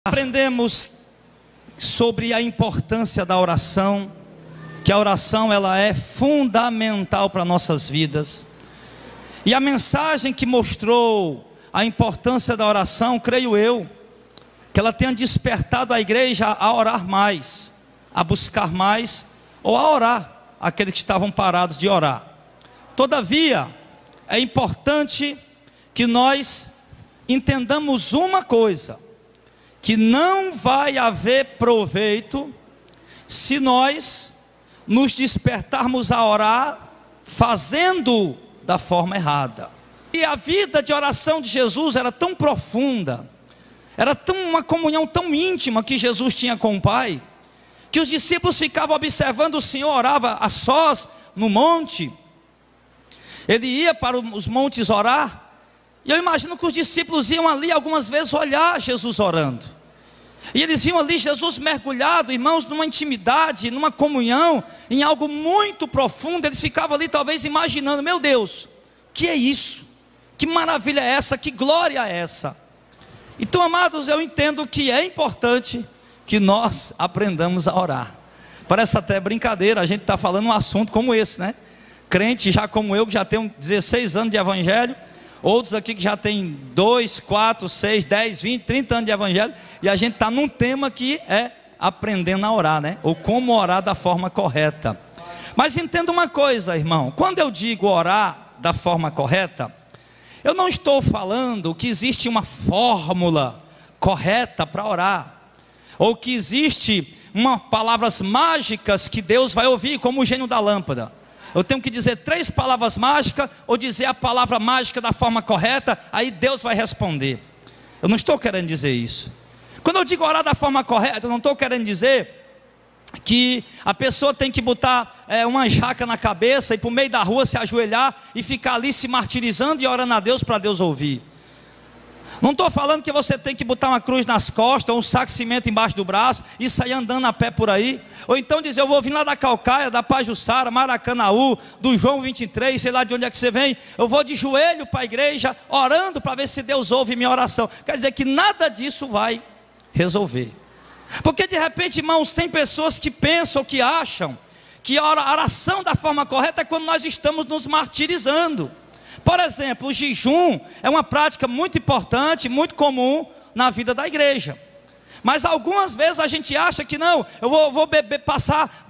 Aprendemos sobre a importância da oração, que a oração ela é fundamental para nossas vidas. E a mensagem que mostrou a importância da oração, creio eu, que ela tenha despertado a igreja a orar mais, a buscar mais, ou a orar, aqueles que estavam parados de orar. Todavia, é importante que nós entendamos uma coisa, que não vai haver proveito se nós nos despertarmos a orar fazendo da forma errada. E a vida de oração de Jesus era tão profunda, era uma comunhão tão íntima que Jesus tinha com o Pai, que os discípulos ficavam observando o Senhor, orava a sós no monte. Ele ia para os montes orar, e eu imagino que os discípulos iam ali algumas vezes olhar Jesus orando, e eles viam ali Jesus mergulhado, irmãos, numa intimidade, numa comunhão, em algo muito profundo. Eles ficavam ali talvez imaginando: meu Deus, que é isso? Que maravilha é essa? Que glória é essa? Então, amados, eu entendo que é importante que nós aprendamos a orar. Parece até brincadeira, a gente está falando um assunto como esse, né? Crente já como eu, que já tem 16 anos de evangelho, outros aqui que já tem 2, 4, 6, 10, 20, 30 anos de evangelho, e a gente está num tema que é aprendendo a orar, né? Ou como orar da forma correta. Mas entenda uma coisa, irmão, quando eu digo orar da forma correta, eu não estou falando que existe uma fórmula correta para orar, ou que existe palavras mágicas que Deus vai ouvir, como o gênio da lâmpada. Eu tenho que dizer 3 palavras mágicas, ou dizer a palavra mágica da forma correta, aí Deus vai responder. Eu não estou querendo dizer isso. Quando eu digo orar da forma correta, eu não estou querendo dizer que a pessoa tem que botar uma jaca na cabeça e por meio da rua se ajoelhar e ficar ali se martirizando e orando a Deus para Deus ouvir. Não estou falando que você tem que botar uma cruz nas costas, ou um saco de cimento embaixo do braço e sair andando a pé por aí. Ou então dizer: eu vou vir lá da Calcaia, da Pajuçara, Maracanaú, do João 23, sei lá de onde é que você vem. Eu vou de joelho para a igreja, orando para ver se Deus ouve minha oração. Quer dizer que nada disso vai resolver. Porque de repente, irmãos, tem pessoas que pensam, que acham que a oração da forma correta é quando nós estamos nos martirizando. Por exemplo, o jejum é uma prática muito importante, muito comum na vida da igreja. Mas algumas vezes a gente acha que não, eu vou passar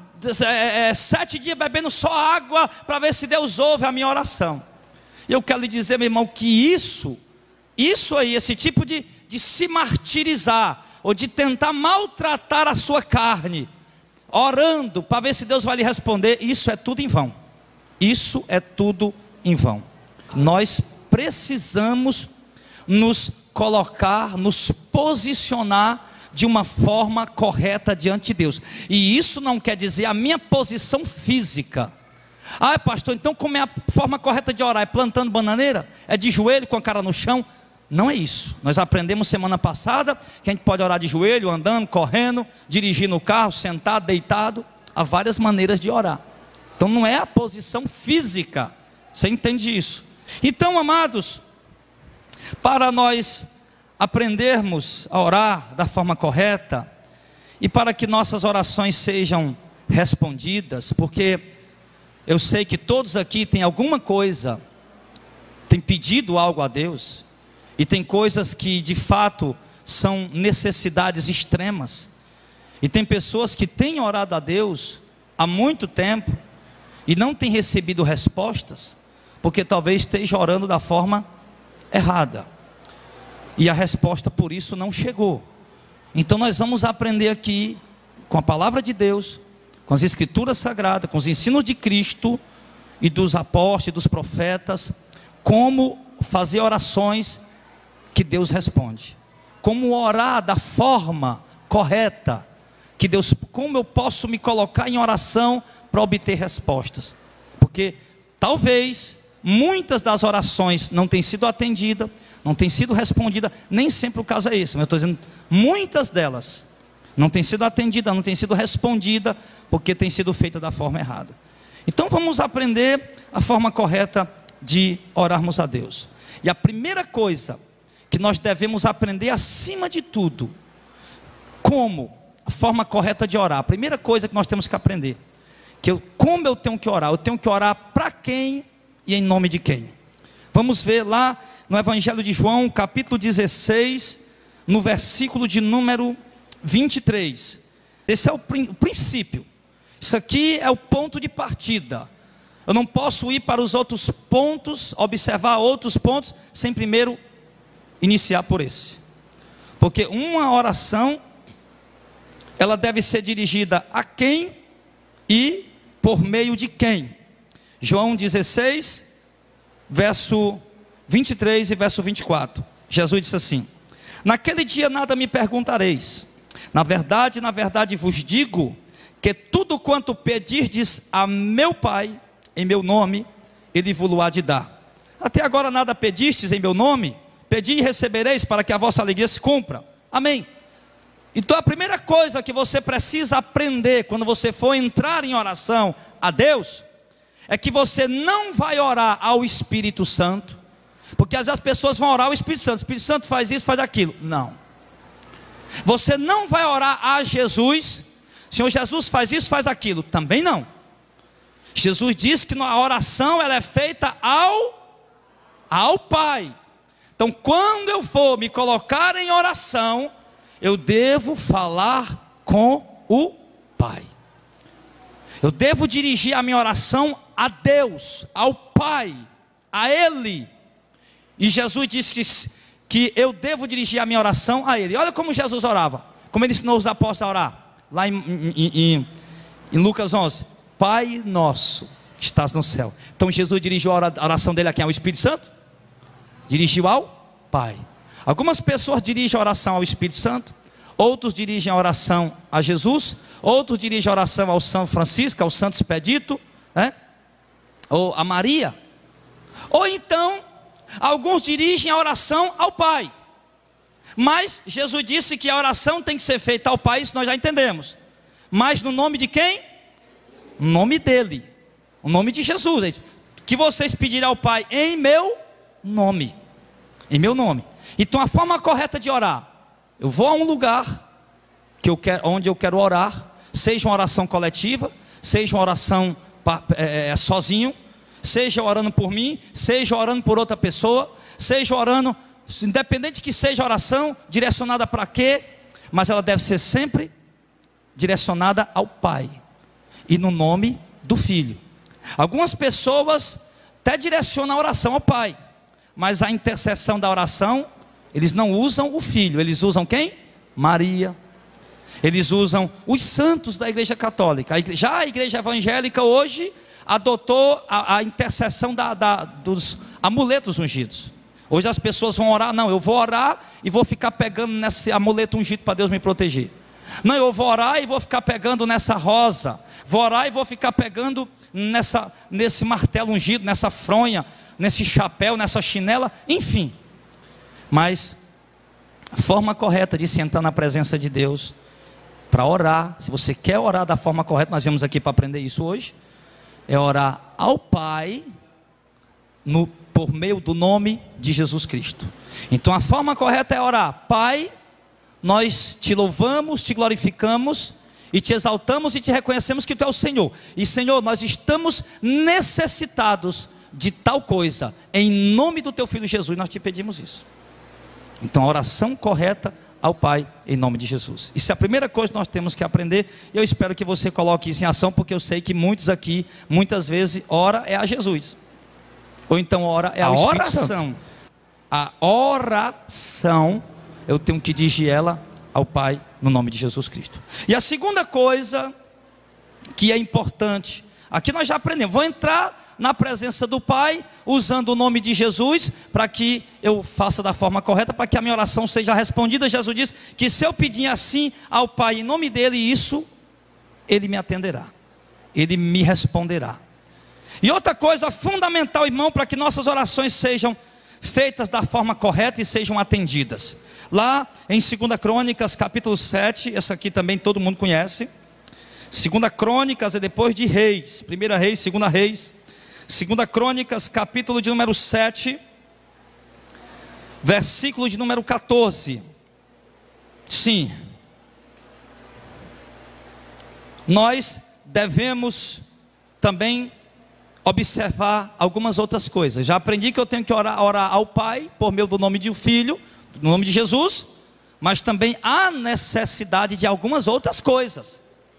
7 dias bebendo só água para ver se Deus ouve a minha oração. E eu quero lhe dizer, meu irmão, que isso aí, esse tipo de se martirizar, ou de tentar maltratar a sua carne, orando para ver se Deus vai lhe responder, isso é tudo em vão. Isso é tudo em vão. Nós precisamos nos colocar, nos posicionar de uma forma correta diante de Deus. E isso não quer dizer a minha posição física. Ah, pastor, então como é a forma correta de orar? É plantando bananeira? É de joelho com a cara no chão? Não é isso. Nós aprendemos semana passada que a gente pode orar de joelho, andando, correndo, dirigindo o carro, sentado, deitado. Há várias maneiras de orar. Então não é a posição física. Você entende isso? Então, amados, para nós aprendermos a orar da forma correta, e para que nossas orações sejam respondidas, porque eu sei que todos aqui têm alguma coisa, têm pedido algo a Deus, e tem coisas que de fato são necessidades extremas, e tem pessoas que têm orado a Deus há muito tempo, e não têm recebido respostas, porque talvez esteja orando da forma errada, e a resposta por isso não chegou. Então nós vamos aprender aqui, com a palavra de Deus, com as escrituras sagradas, com os ensinos de Cristo, e dos apóstolos e dos profetas, como fazer orações que Deus responde, como orar da forma correta, que Deus, como eu posso me colocar em oração para obter respostas, porque talvez muitas das orações não tenham sido atendidas, não tenham sido respondidas, nem sempre o caso é esse, mas eu estou dizendo, muitas delas não têm sido atendidas, não têm sido respondidas, porque têm sido feitas da forma errada. Então vamos aprender a forma correta de orarmos a Deus. E a primeira coisa que nós devemos aprender acima de tudo, como? A forma correta de orar. A primeira coisa que nós temos que aprender, como eu tenho que orar? Eu tenho que orar para quem e em nome de quem? Vamos ver lá no Evangelho de João, capítulo 16, no versículo de número 23. Esse é o princípio. Isso aqui é o ponto de partida. Eu não posso ir para os outros pontos, observar outros pontos, sem primeiro iniciar por esse. Porque uma oração, ela deve ser dirigida a quem e por meio de quem. João 16, verso 23 e verso 24. Jesus disse assim: naquele dia nada me perguntareis. Na verdade vos digo, que tudo quanto pedirdes a meu Pai, em meu nome, Ele vos há de dar. Até agora nada pedistes em meu nome, pedi e recebereis, para que a vossa alegria se cumpra. Amém. Então a primeira coisa que você precisa aprender, quando você for entrar em oração a Deus, é que você não vai orar ao Espírito Santo, porque às vezes as pessoas vão orar ao Espírito Santo. O Espírito Santo faz isso, faz aquilo. Não. Você não vai orar a Jesus. Senhor Jesus faz isso, faz aquilo. Também não. Jesus disse que a oração ela é feita ao Pai. Então quando eu for me colocar em oração, eu devo falar com o Pai. Eu devo dirigir a minha oração a Deus, ao Pai, a Ele. E Jesus disse que eu devo dirigir a minha oração a Ele. Olha como Jesus orava, como Ele ensinou os apóstolos a orar. Lá em Lucas 11: Pai nosso que estás no céu. Então Jesus dirigiu a oração dele a quem? Ao Espírito Santo? Dirigiu ao Pai. Algumas pessoas dirigem a oração ao Espírito Santo, outros dirigem a oração a Jesus, outros dirigem a oração ao São Francisco, ao Santo Expedito, né? Ou a Maria. Ou então alguns dirigem a oração ao Pai. Mas Jesus disse que a oração tem que ser feita ao Pai, isso nós já entendemos. Mas no nome de quem? No nome dele, o nome de Jesus. Que vocês pedirem ao Pai em meu nome. Em meu nome. Então a forma correta de orar: eu vou a um lugar onde eu quero orar, seja uma oração coletiva, seja uma oração sozinho, seja orando por mim, seja orando por outra pessoa, seja orando, independente que seja a oração, direcionada para quê, mas ela deve ser sempre direcionada ao Pai e no nome do Filho. Algumas pessoas até direcionam a oração ao Pai, mas a intercessão da oração, eles não usam o Filho, eles usam quem? Maria. Eles usam os santos da Igreja Católica. Já a Igreja Evangélica hoje adotou a intercessão dos amuletos ungidos. Hoje as pessoas vão orar: não, eu vou orar e vou ficar pegando nesse amuleto ungido para Deus me proteger. Não, eu vou orar e vou ficar pegando nessa rosa. Vou orar e vou ficar pegando nesse martelo ungido, nessa fronha, nesse chapéu, nessa chinela, enfim. Mas a forma correta de sentar na presença de Deus para orar, se você quer orar da forma correta, nós viemos aqui para aprender isso hoje, é orar ao Pai por meio do nome de Jesus Cristo. Então a forma correta é orar: Pai, nós te louvamos, te glorificamos e te exaltamos e te reconhecemos que tu é o Senhor. E Senhor, nós estamos necessitados de tal coisa, em nome do teu Filho Jesus, nós te pedimos isso. Então a oração correta ao Pai em nome de Jesus. Isso é a primeira coisa que nós temos que aprender. Eu espero que você coloque isso em ação, porque eu sei que muitos aqui, muitas vezes, ora é a Jesus, ou então ora é ao Espírito Santo. A oração, eu tenho que dirigir ela ao Pai no nome de Jesus Cristo. E a segunda coisa que é importante, aqui nós já aprendemos, vou entrar na presença do Pai, usando o nome de Jesus, para que eu faça da forma correta, para que a minha oração seja respondida. Jesus diz que se eu pedir assim ao Pai em nome dele, isso Ele me atenderá, Ele me responderá. E outra coisa fundamental, irmão, para que nossas orações sejam feitas da forma correta e sejam atendidas, lá em 2 Crônicas capítulo 7, essa aqui também todo mundo conhece. 2 Crônicas é depois de Reis, 1 Reis, 2 Reis. 2 Crônicas, capítulo de número 7, versículo de número 14. Sim. nós devemos também observar algumas outras coisas. Já aprendi que eu tenho que orar ao Pai, por meio do nome do Filho, no nome de Jesus, mas também há necessidade de algumas outras coisas.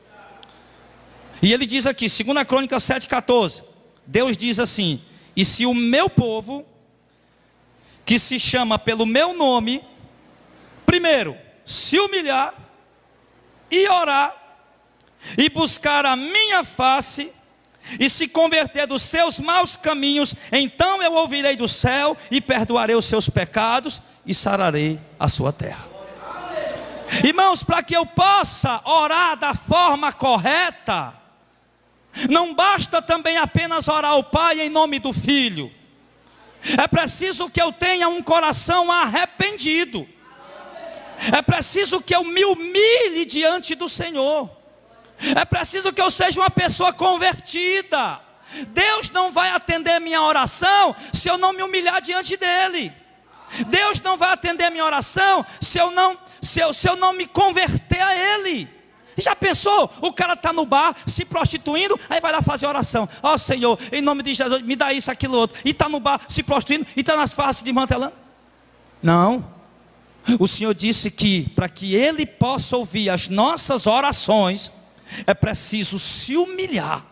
E ele diz aqui, 2 Crônicas 7,14, Deus diz assim: e se o meu povo, que se chama pelo meu nome, primeiro se humilhar e orar, e buscar a minha face, e se converter dos seus maus caminhos, então eu ouvirei do céu, e perdoarei os seus pecados, e sararei a sua terra. Irmãos, para que eu possa orar da forma correta, não basta também apenas orar ao Pai em nome do Filho. É preciso que eu tenha um coração arrependido. É preciso que eu me humilhe diante do Senhor. É preciso que eu seja uma pessoa convertida. Deus não vai atender minha oração se eu não me humilhar diante dEle. Deus não vai atender minha oração se eu não me converter a Ele. Já pensou? O cara está no bar se prostituindo, aí vai lá fazer oração. Ó Senhor, em nome de Jesus, me dá isso, aquilo, outro. E está no bar se prostituindo, e está nas faces desmantelando. Não. O Senhor disse que para que Ele possa ouvir as nossas orações, é preciso se humilhar.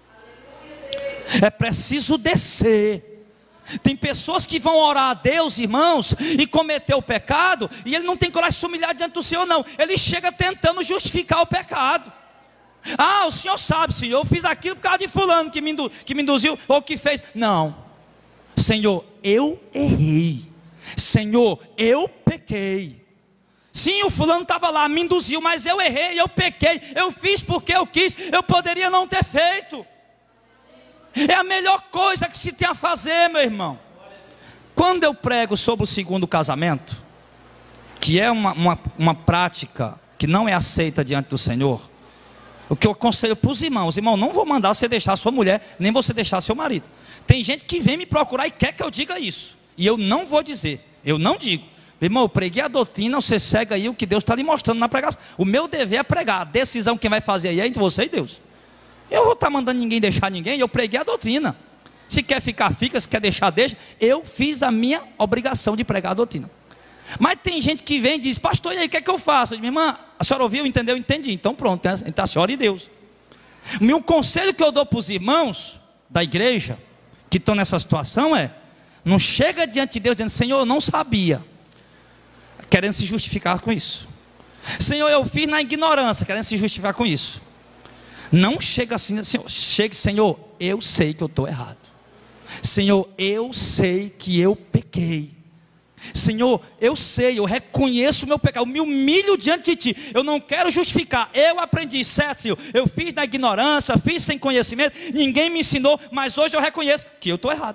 É preciso descer. Tem pessoas que vão orar a Deus, irmãos, e cometer o pecado, e ele não tem coragem de se humilhar diante do Senhor, não. Ele chega tentando justificar o pecado. Ah, o Senhor sabe, Senhor, eu fiz aquilo por causa de fulano que me induziu, ou que fez. Não. Senhor, eu errei. Senhor, eu pequei. Sim, o fulano estava lá, me induziu, mas eu errei, eu pequei. Eu fiz porque eu quis, eu poderia não ter feito. É a melhor coisa que se tem a fazer, meu irmão. Quando eu prego sobre o segundo casamento, que é uma prática que não é aceita diante do Senhor, o que eu aconselho para os irmãos: irmão, não vou mandar você deixar sua mulher, nem você deixar seu marido. Tem gente que vem me procurar e quer que eu diga isso, e eu não vou dizer, eu não digo. Irmão, eu preguei a doutrina, você segue aí o que Deus está lhe mostrando na pregação. O meu dever é pregar, a decisão quem vai fazer aí é entre você e Deus. Eu vou estar mandando ninguém deixar ninguém, eu preguei a doutrina. Se quer ficar, fica, se quer deixar, deixa. Eu fiz a minha obrigação de pregar a doutrina. Mas tem gente que vem e diz: pastor, e aí, o que é que eu faço? Eu digo: minha irmã, a senhora ouviu, entendeu? Entendi. Então pronto, então a senhora e Deus. O meu conselho que eu dou para os irmãos da igreja que estão nessa situação é: não chega diante de Deus dizendo: Senhor, eu não sabia, querendo se justificar com isso. Senhor, eu fiz na ignorância, querendo se justificar com isso. Não chega assim, chegue: Senhor, eu sei que eu estou errado. Senhor, eu sei que eu pequei. Senhor, eu sei, eu reconheço o meu pecado, eu me humilho diante de Ti. Eu não quero justificar, eu aprendi, certo, Senhor? Eu fiz na ignorância, fiz sem conhecimento, ninguém me ensinou, mas hoje eu reconheço que eu estou errado.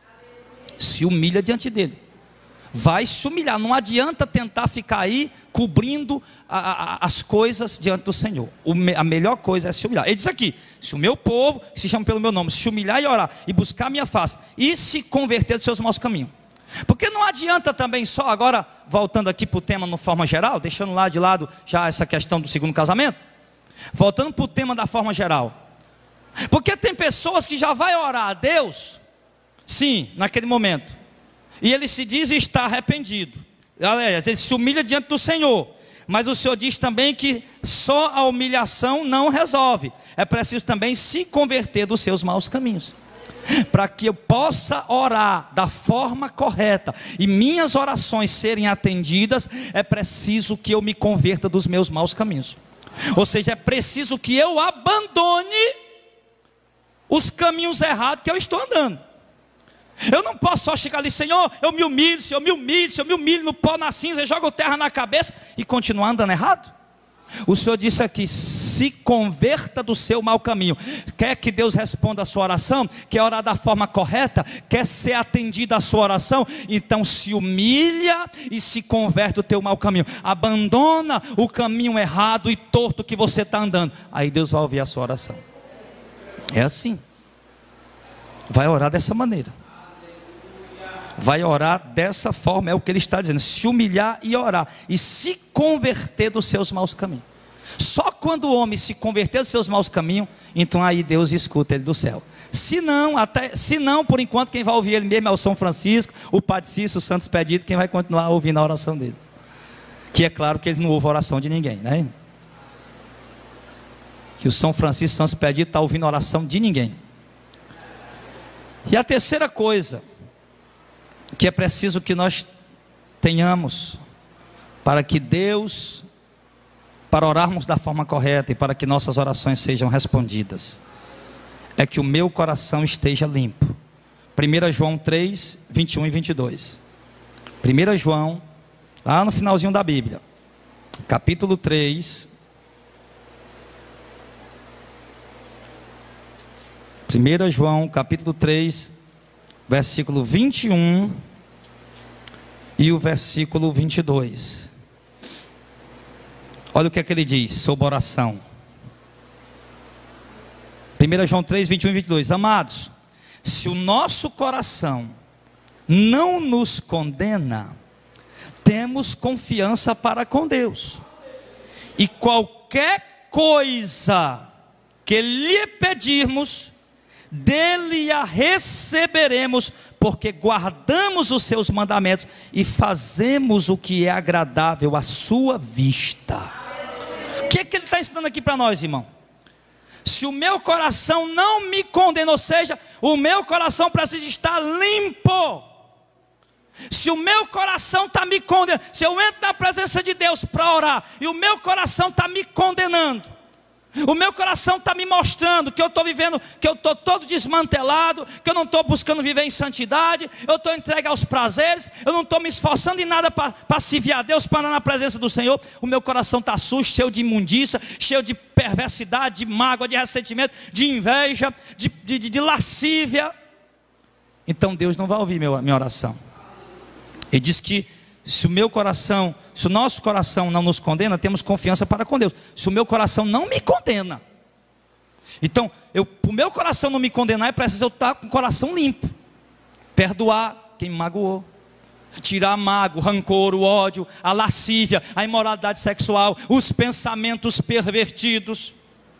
Se humilha diante dele. Vai se humilhar, não adianta tentar ficar aí cobrindo as coisas diante do Senhor. A melhor coisa é se humilhar. Ele diz aqui: se o meu povo, que se chama pelo meu nome, se humilhar e orar, e buscar a minha face, e se converter dos seus maus caminhos. Porque não adianta também só, agora voltando aqui para o tema de forma geral, deixando lá de lado já essa questão do segundo casamento, voltando para o tema da forma geral. Porque tem pessoas que já vai orar a Deus, sim, naquele momento, e ele se diz estar arrependido. Aliás, ele se humilha diante do Senhor. Mas o Senhor diz também que só a humilhação não resolve. É preciso também se converter dos seus maus caminhos. Para que eu possa orar da forma correta e minhas orações serem atendidas, é preciso que eu me converta dos meus maus caminhos. Ou seja, é preciso que eu abandone os caminhos errados que eu estou andando. Eu não posso só chegar ali: Senhor, eu me humilho, Senhor, me humilho, Senhor, me humilho no pó, na cinza, jogo terra na cabeça e continuar andando errado. O Senhor disse aqui: se converta do seu mau caminho. Quer que Deus responda a sua oração? Quer orar da forma correta? Quer ser atendida a sua oração? Então se humilha e se converte do teu mau caminho. Abandona o caminho errado e torto que você está andando. Aí Deus vai ouvir a sua oração. É assim. Vai orar dessa maneira. Vai orar dessa forma, é o que ele está dizendo: se humilhar e orar, e se converter dos seus maus caminhos. Só quando o homem se converter dos seus maus caminhos, então aí Deus escuta ele do céu. Se não, por enquanto, quem vai ouvir ele mesmo é o São Francisco, o Padre Cícero, o Santo Expedito, quem vai continuar ouvindo a oração dele. Que é claro que ele não ouve a oração de ninguém, né? Que o São Francisco, o Santo Expedito está ouvindo a oração de ninguém. E a terceira coisa que é preciso que nós tenhamos para que Deus, para orarmos da forma correta e para que nossas orações sejam respondidas, é que o meu coração esteja limpo. 1 João 3, 21 e 22. 1 João, lá no finalzinho da Bíblia, capítulo 3. 1 João, capítulo 3, versículo 21 e o versículo 22. Olha o que é que ele diz sobre oração. 1 João 3, 21 e 22. Amados, se o nosso coração não nos condena, temos confiança para com Deus. E qualquer coisa que lhe pedirmos, dele a receberemos, porque guardamos os seus mandamentos e fazemos o que é agradável à sua vista. O que é que ele está ensinando aqui para nós, irmão? Se o meu coração não me condena, ou seja, o meu coração precisa estar limpo. Se o meu coração está me condenando, se eu entro na presença de Deus para orar e o meu coração está me condenando, o meu coração está me mostrando que eu estou vivendo, que eu estou todo desmantelado, que eu não estou buscando viver em santidade, eu estou entregue aos prazeres, eu não estou me esforçando em nada para servir a Deus, para andar na presença do Senhor. O meu coração está sujo, cheio de imundícia, cheio de perversidade, de mágoa, de ressentimento, de inveja, de lascívia. Então Deus não vai ouvir minha oração. Ele diz que se o nosso coração não nos condena, temos confiança para com Deus. Se o meu coração não me condena, então, o meu coração não me condenar, é preciso eu estar com o coração limpo. Perdoar quem me magoou, tirar a mágoa, o rancor, o ódio, a lascívia, a imoralidade sexual, os pensamentos pervertidos.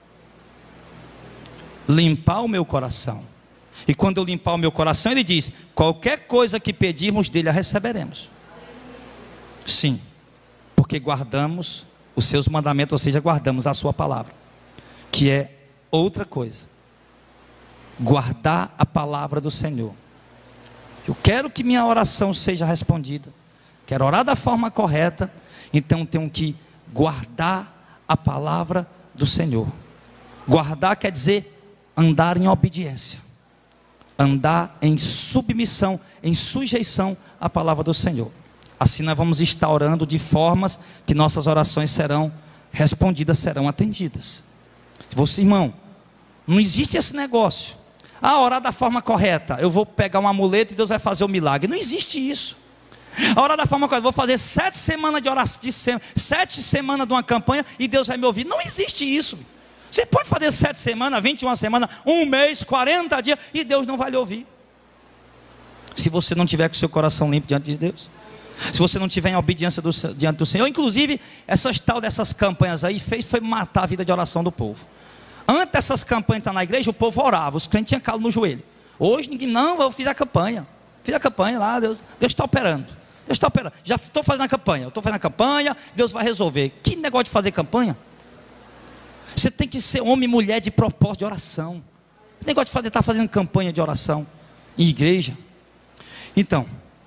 Limpar o meu coração. E quando eu limpar o meu coração, ele diz: qualquer coisa que pedirmos dele, a receberemos. Sim, porque guardamos os seus mandamentos, ou seja, guardamos a sua palavra, que é outra coisa. Guardar a palavra do Senhor. Eu quero que minha oração seja respondida, quero orar da forma correta, então tenho que guardar a palavra do Senhor. Guardar quer dizer andar em obediência, andar em submissão, em sujeição à palavra do Senhor. Assim nós vamos estar orando de formas que nossas orações serão respondidas, serão atendidas. Você, irmão, não existe esse negócio. Orar da forma correta, eu vou pegar um amuleto e Deus vai fazer o milagre. Não existe isso. Orar da forma correta, vou fazer 7 semanas de oração, 7 semanas de uma campanha e Deus vai me ouvir. Não existe isso. Você pode fazer 7 semanas, 21 semanas, 1 mês, 40 dias e Deus não vai lhe ouvir. Se você não tiver com o seu coração limpo diante de Deus, se você não tiver em obediência diante do Senhor. Inclusive, dessas campanhas aí foi matar a vida de oração do povo. Antes dessas campanhas estar na igreja, o povo orava, os crentes tinham calo no joelho. Hoje ninguém, não, eu fiz a campanha lá, Deus está operando. Deus está operando. Já estou fazendo a campanha, Deus vai resolver. Que negócio de fazer campanha? Você tem que ser homem e mulher de propósito de oração. Que negócio de estar fazendo campanha de oração em igreja? Então,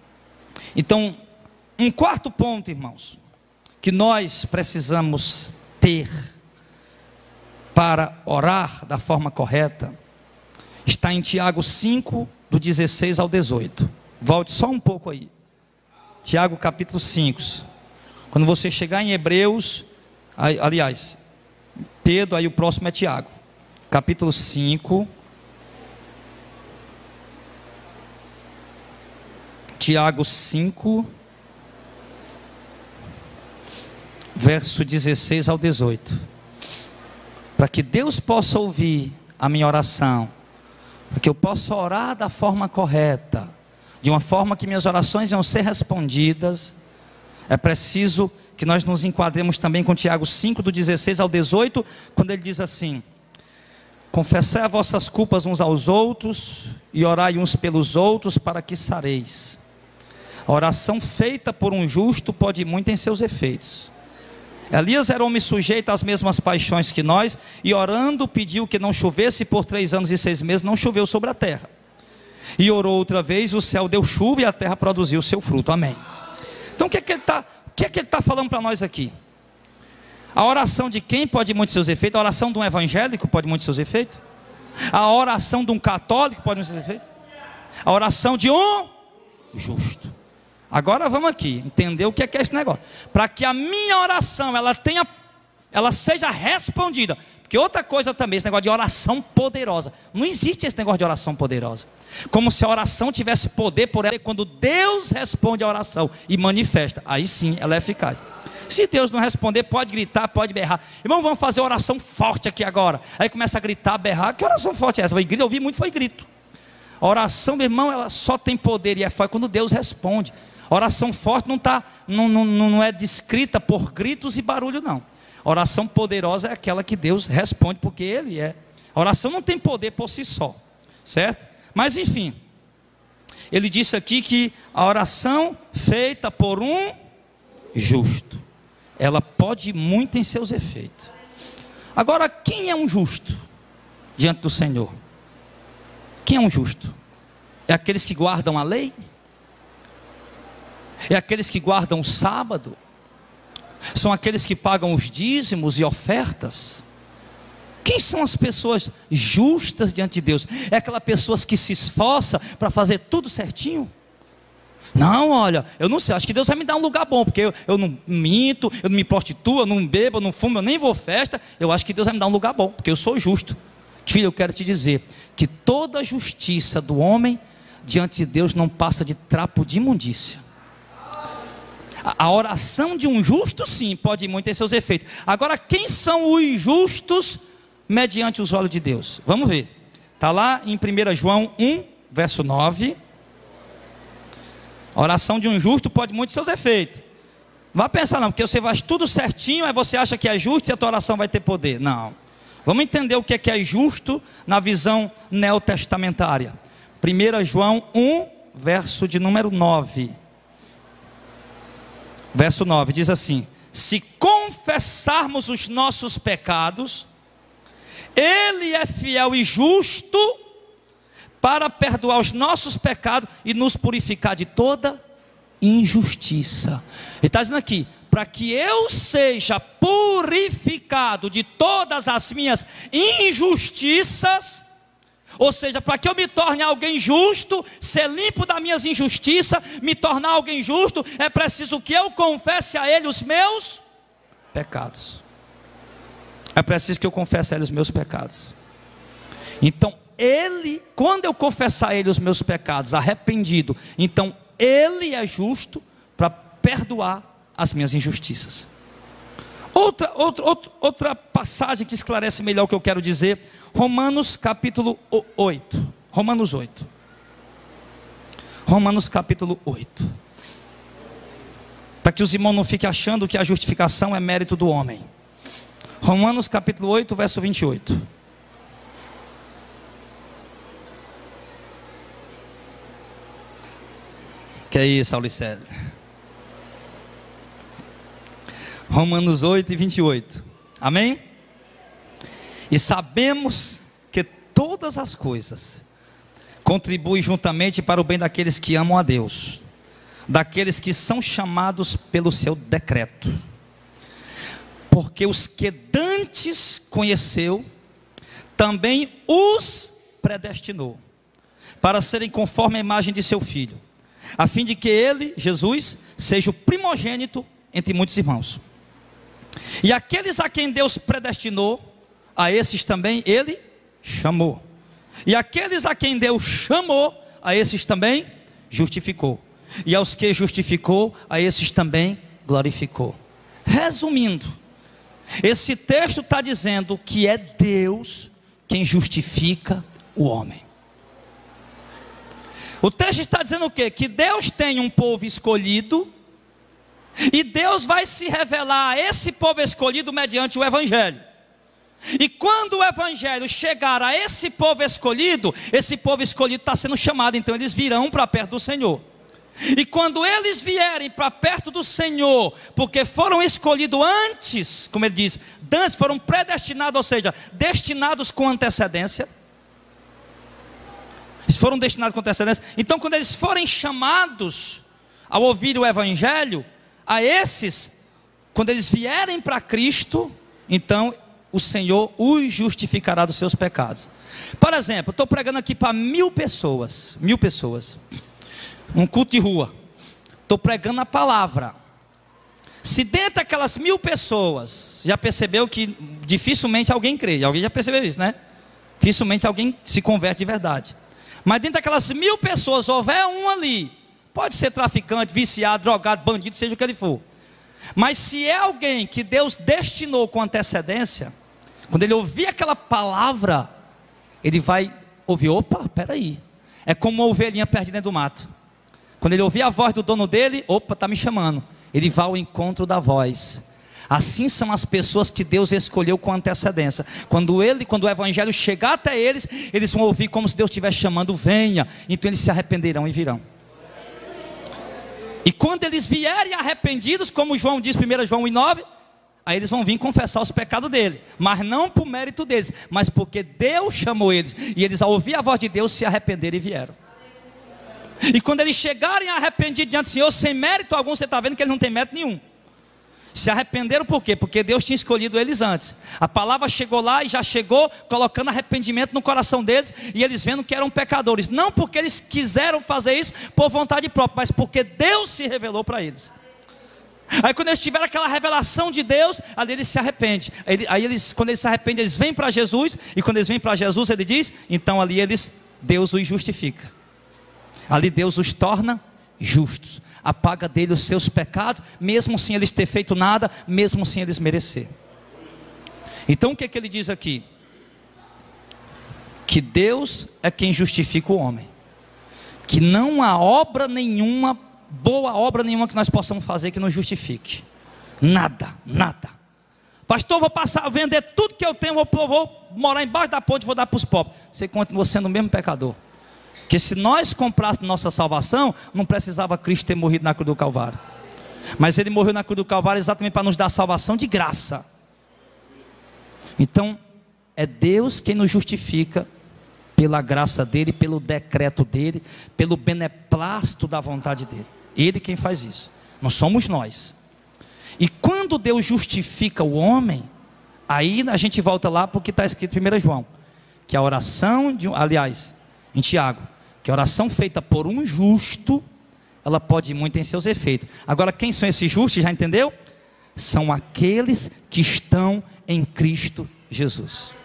um quarto ponto, irmãos, que nós precisamos ter para orar da forma correta, está em Tiago 5, do 16 ao 18. Volte só um pouco aí. Tiago capítulo 5. Quando você chegar em Hebreus, aliás, Pedro, aí o próximo é Tiago. Capítulo 5. Tiago 5, verso 16 ao 18. Para que Deus possa ouvir a minha oração, para que eu possa orar da forma correta, de uma forma que minhas orações vão ser respondidas, é preciso que nós nos enquadremos também com Tiago 5, do 16 ao 18, quando ele diz assim: confessai as vossas culpas uns aos outros e orai uns pelos outros para que sareis. A oração feita por um justo pode muito em seus efeitos. Elias era homem sujeito às mesmas paixões que nós, e orando pediu que não chovesse, e por 3 anos e 6 meses não choveu sobre a terra. E orou outra vez, o céu deu chuva e a terra produziu o seu fruto. Amém. Então o que é que ele está falando para nós aqui? A oração de quem pode muito seus efeitos? A oração de um evangélico pode muito seus efeitos? A oração de um católico pode muito seus efeitos? A oração de um justo. Agora vamos aqui entender o que é esse negócio. Para que a minha oração ela seja respondida. Porque outra coisa também, esse negócio de oração poderosa. Não existe esse negócio de oração poderosa. Como se a oração tivesse poder por ela. Quando Deus responde a oração e manifesta, aí sim ela é eficaz. Se Deus não responder, pode gritar, pode berrar. Irmão, vamos fazer oração forte aqui agora. Aí começa a gritar, berrar. Que oração forte é essa? Eu ouvi muito, foi grito. A oração, meu irmão, ela só tem poder e é forte quando Deus responde. A oração forte não é descrita por gritos e barulho, não. A oração poderosa é aquela que Deus responde, porque Ele é. A oração não tem poder por si só, certo? Mas enfim, ele disse aqui que a oração feita por um justo, ela pode muito em seus efeitos. Agora, quem é um justo diante do Senhor? Quem é um justo? É aqueles que guardam a lei? É aqueles que guardam o sábado? São aqueles que pagam os dízimos e ofertas? Quem são as pessoas justas diante de Deus? É aquelas pessoas que se esforçam para fazer tudo certinho? Não, olha, eu não sei, acho que Deus vai me dar um lugar bom, porque eu não minto, eu não me prostituo, eu não bebo, eu não fumo, eu nem vou festa. Eu acho que Deus vai me dar um lugar bom, porque eu sou justo. Filho, eu quero te dizer que toda a justiça do homem diante de Deus não passa de trapo de imundícia. A oração de um justo, sim, pode muito ter seus efeitos. Agora, quem são os justos mediante os olhos de Deus? Vamos ver. Está lá em 1 João 1, verso 9. A oração de um justo pode muito ter seus efeitos. Não vai pensar não, porque você faz tudo certinho, aí você acha que é justo e a tua oração vai ter poder. Não. Vamos entender o que é justo na visão neotestamentária. 1 João 1, verso de número 9. Verso 9 diz assim: se confessarmos os nossos pecados, Ele é fiel e justo para perdoar os nossos pecados e nos purificar de toda injustiça. Ele está dizendo aqui: para que eu seja purificado de todas as minhas injustiças, ou seja, para que eu me torne alguém justo, ser limpo das minhas injustiças, me tornar alguém justo, é preciso que eu confesse a Ele os meus pecados. É preciso que eu confesse a Ele os meus pecados. Então, quando eu confessar a Ele os meus pecados, arrependido, então Ele é justo para perdoar as minhas injustiças. Outra passagem que esclarece melhor o que eu quero dizer, Romanos capítulo 8. Romanos 8. Romanos capítulo 8. Para que os irmãos não fiquem achando que a justificação é mérito do homem. Romanos capítulo 8, verso 28. Que é isso, Aulicélio? Romanos 8 e 28. Amém? E sabemos que todas as coisas contribuem juntamente para o bem daqueles que amam a Deus, daqueles que são chamados pelo seu decreto. Porque os que dantes conheceu, também os predestinou, para serem conforme a imagem de seu Filho, a fim de que ele, Jesus, seja o primogênito entre muitos irmãos. E aqueles a quem Deus predestinou, a esses também Ele chamou. E aqueles a quem Deus chamou, a esses também justificou. E aos que justificou, a esses também glorificou. Resumindo, esse texto está dizendo que é Deus quem justifica o homem. O texto está dizendo o quê? Que Deus tem um povo escolhido, E Deus vai se revelar a esse povo escolhido mediante o Evangelho. E quando o Evangelho chegar a esse povo escolhido está sendo chamado, então eles virão para perto do Senhor. E quando eles vierem para perto do Senhor, porque foram escolhidos antes, como ele diz, antes foram predestinados, ou seja, destinados com antecedência. Eles foram destinados com antecedência. Então quando eles forem chamados ao ouvir o Evangelho, a esses, quando eles vierem para Cristo, então o Senhor os justificará dos seus pecados. Por exemplo, estou pregando aqui para 1000 pessoas, um culto de rua, estou pregando a palavra. Se dentro daquelas 1000 pessoas, já percebeu que dificilmente alguém crê, alguém já percebeu isso, né? Dificilmente alguém se converte de verdade. Mas dentro daquelas 1000 pessoas, houver um ali, pode ser traficante, viciado, drogado, bandido, seja o que ele for. Mas se é alguém que Deus destinou com antecedência, quando ele ouvir aquela palavra, ele vai ouvir, opa, peraí. É como uma ovelhinha perdida dentro do mato. Quando ele ouvir a voz do dono dele, opa, está me chamando. Ele vai ao encontro da voz. Assim são as pessoas que Deus escolheu com antecedência. Quando o Evangelho chegar até eles, eles vão ouvir como se Deus estivesse chamando, venha. Então eles se arrependerão e virão. E quando eles vierem arrependidos, como João diz, 1 João 1,9, aí eles vão vir confessar os pecados dele, mas não por mérito deles, mas porque Deus chamou eles, e eles ao ouvir a voz de Deus se arrependeram e vieram. E quando eles chegarem arrependidos diante do Senhor, sem mérito algum, você está vendo que eles não têm mérito nenhum. Se arrependeram por quê? Porque Deus tinha escolhido eles antes. A palavra chegou lá e já chegou colocando arrependimento no coração deles, e eles vendo que eram pecadores, não porque eles quiseram fazer isso por vontade própria, mas porque Deus se revelou para eles. Aí quando eles tiveram aquela revelação de Deus, ali eles se arrependem. Quando eles se arrependem, eles vêm para Jesus, e quando eles vêm para Jesus, ele diz, então ali Deus os justifica. Ali Deus os torna justos, apaga dele os seus pecados, mesmo sem eles ter feito nada, mesmo sem eles merecer. Então o que ele diz aqui? Que Deus é quem justifica o homem, que não há obra nenhuma, boa obra nenhuma que nós possamos fazer que nos justifique. Nada. Pastor, vou vender tudo que eu tenho, vou morar embaixo da ponte, vou dar para os pobres. Você continua sendo o mesmo pecador. Que se nós comprássemos nossa salvação, não precisava Cristo ter morrido na cruz do Calvário. Mas Ele morreu na cruz do Calvário exatamente para nos dar salvação de graça. Então, é Deus quem nos justifica pela graça dEle, pelo decreto dEle, pelo beneplácito da vontade dEle. Ele quem faz isso, não somos nós. E quando Deus justifica o homem, aí a gente volta lá porque está escrito em 1 João, que a oração, em Tiago, que a oração feita por um justo, ela pode ir muito em seus efeitos. Agora, quem são esses justos, já entendeu? São aqueles que estão em Cristo Jesus.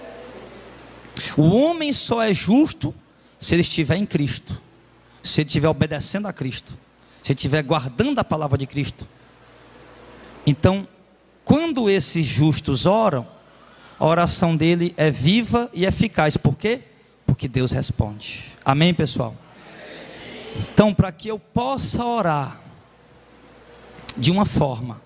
O homem só é justo se ele estiver em Cristo, se ele estiver obedecendo a Cristo, se ele estiver guardando a palavra de Cristo. Então, quando esses justos oram, a oração dele é viva e eficaz. Por quê? Porque Deus responde. Amém, pessoal? Então, para que eu possa orar de uma forma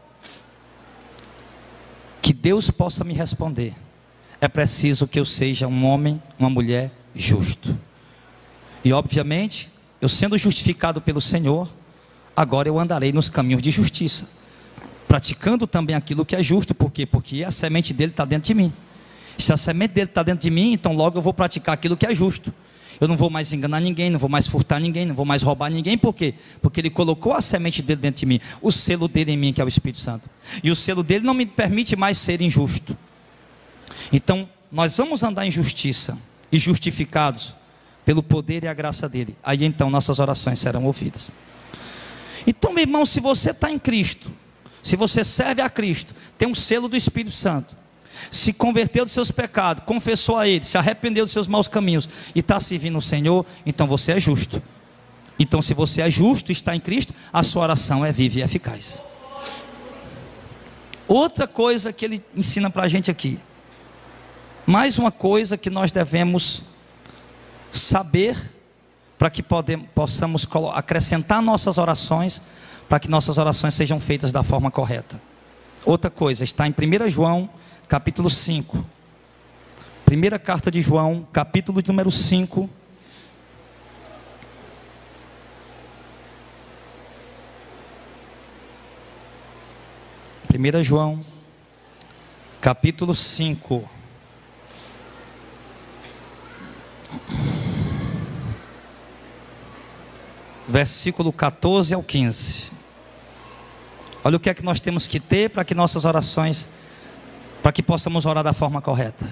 que Deus possa me responder, é preciso que eu seja um homem, uma mulher justo. E obviamente, eu sendo justificado pelo Senhor, agora eu andarei nos caminhos de justiça, praticando também aquilo que é justo. Por quê? Porque a semente dele está dentro de mim. Se a semente dele está dentro de mim, então logo eu vou praticar aquilo que é justo. Eu não vou mais enganar ninguém, não vou mais furtar ninguém, não vou mais roubar ninguém. Por quê? Porque ele colocou a semente dele dentro de mim, o selo dele em mim, que é o Espírito Santo. E o selo dele não me permite mais ser injusto. Então, nós vamos andar em justiça e justificados pelo poder e a graça dele. Aí então nossas orações serão ouvidas. Então, meu irmão, se você está em Cristo, se você serve a Cristo, tem um selo do Espírito Santo, se converteu dos seus pecados, confessou a Ele, se arrependeu dos seus maus caminhos e está servindo o Senhor, então você é justo. Então, se você é justo e está em Cristo, a sua oração é viva e eficaz. Outra coisa que ele ensina para a gente aqui, mais uma coisa que nós devemos saber, para que possamos acrescentar nossas orações, para que nossas orações sejam feitas da forma correta. Outra coisa, está em 1 João, capítulo 5. Primeira carta de João, capítulo número 5. Primeira João, capítulo 5. Versículo 14 ao 15. Olha o que é que nós temos que ter para que nossas orações, para que possamos orar da forma correta.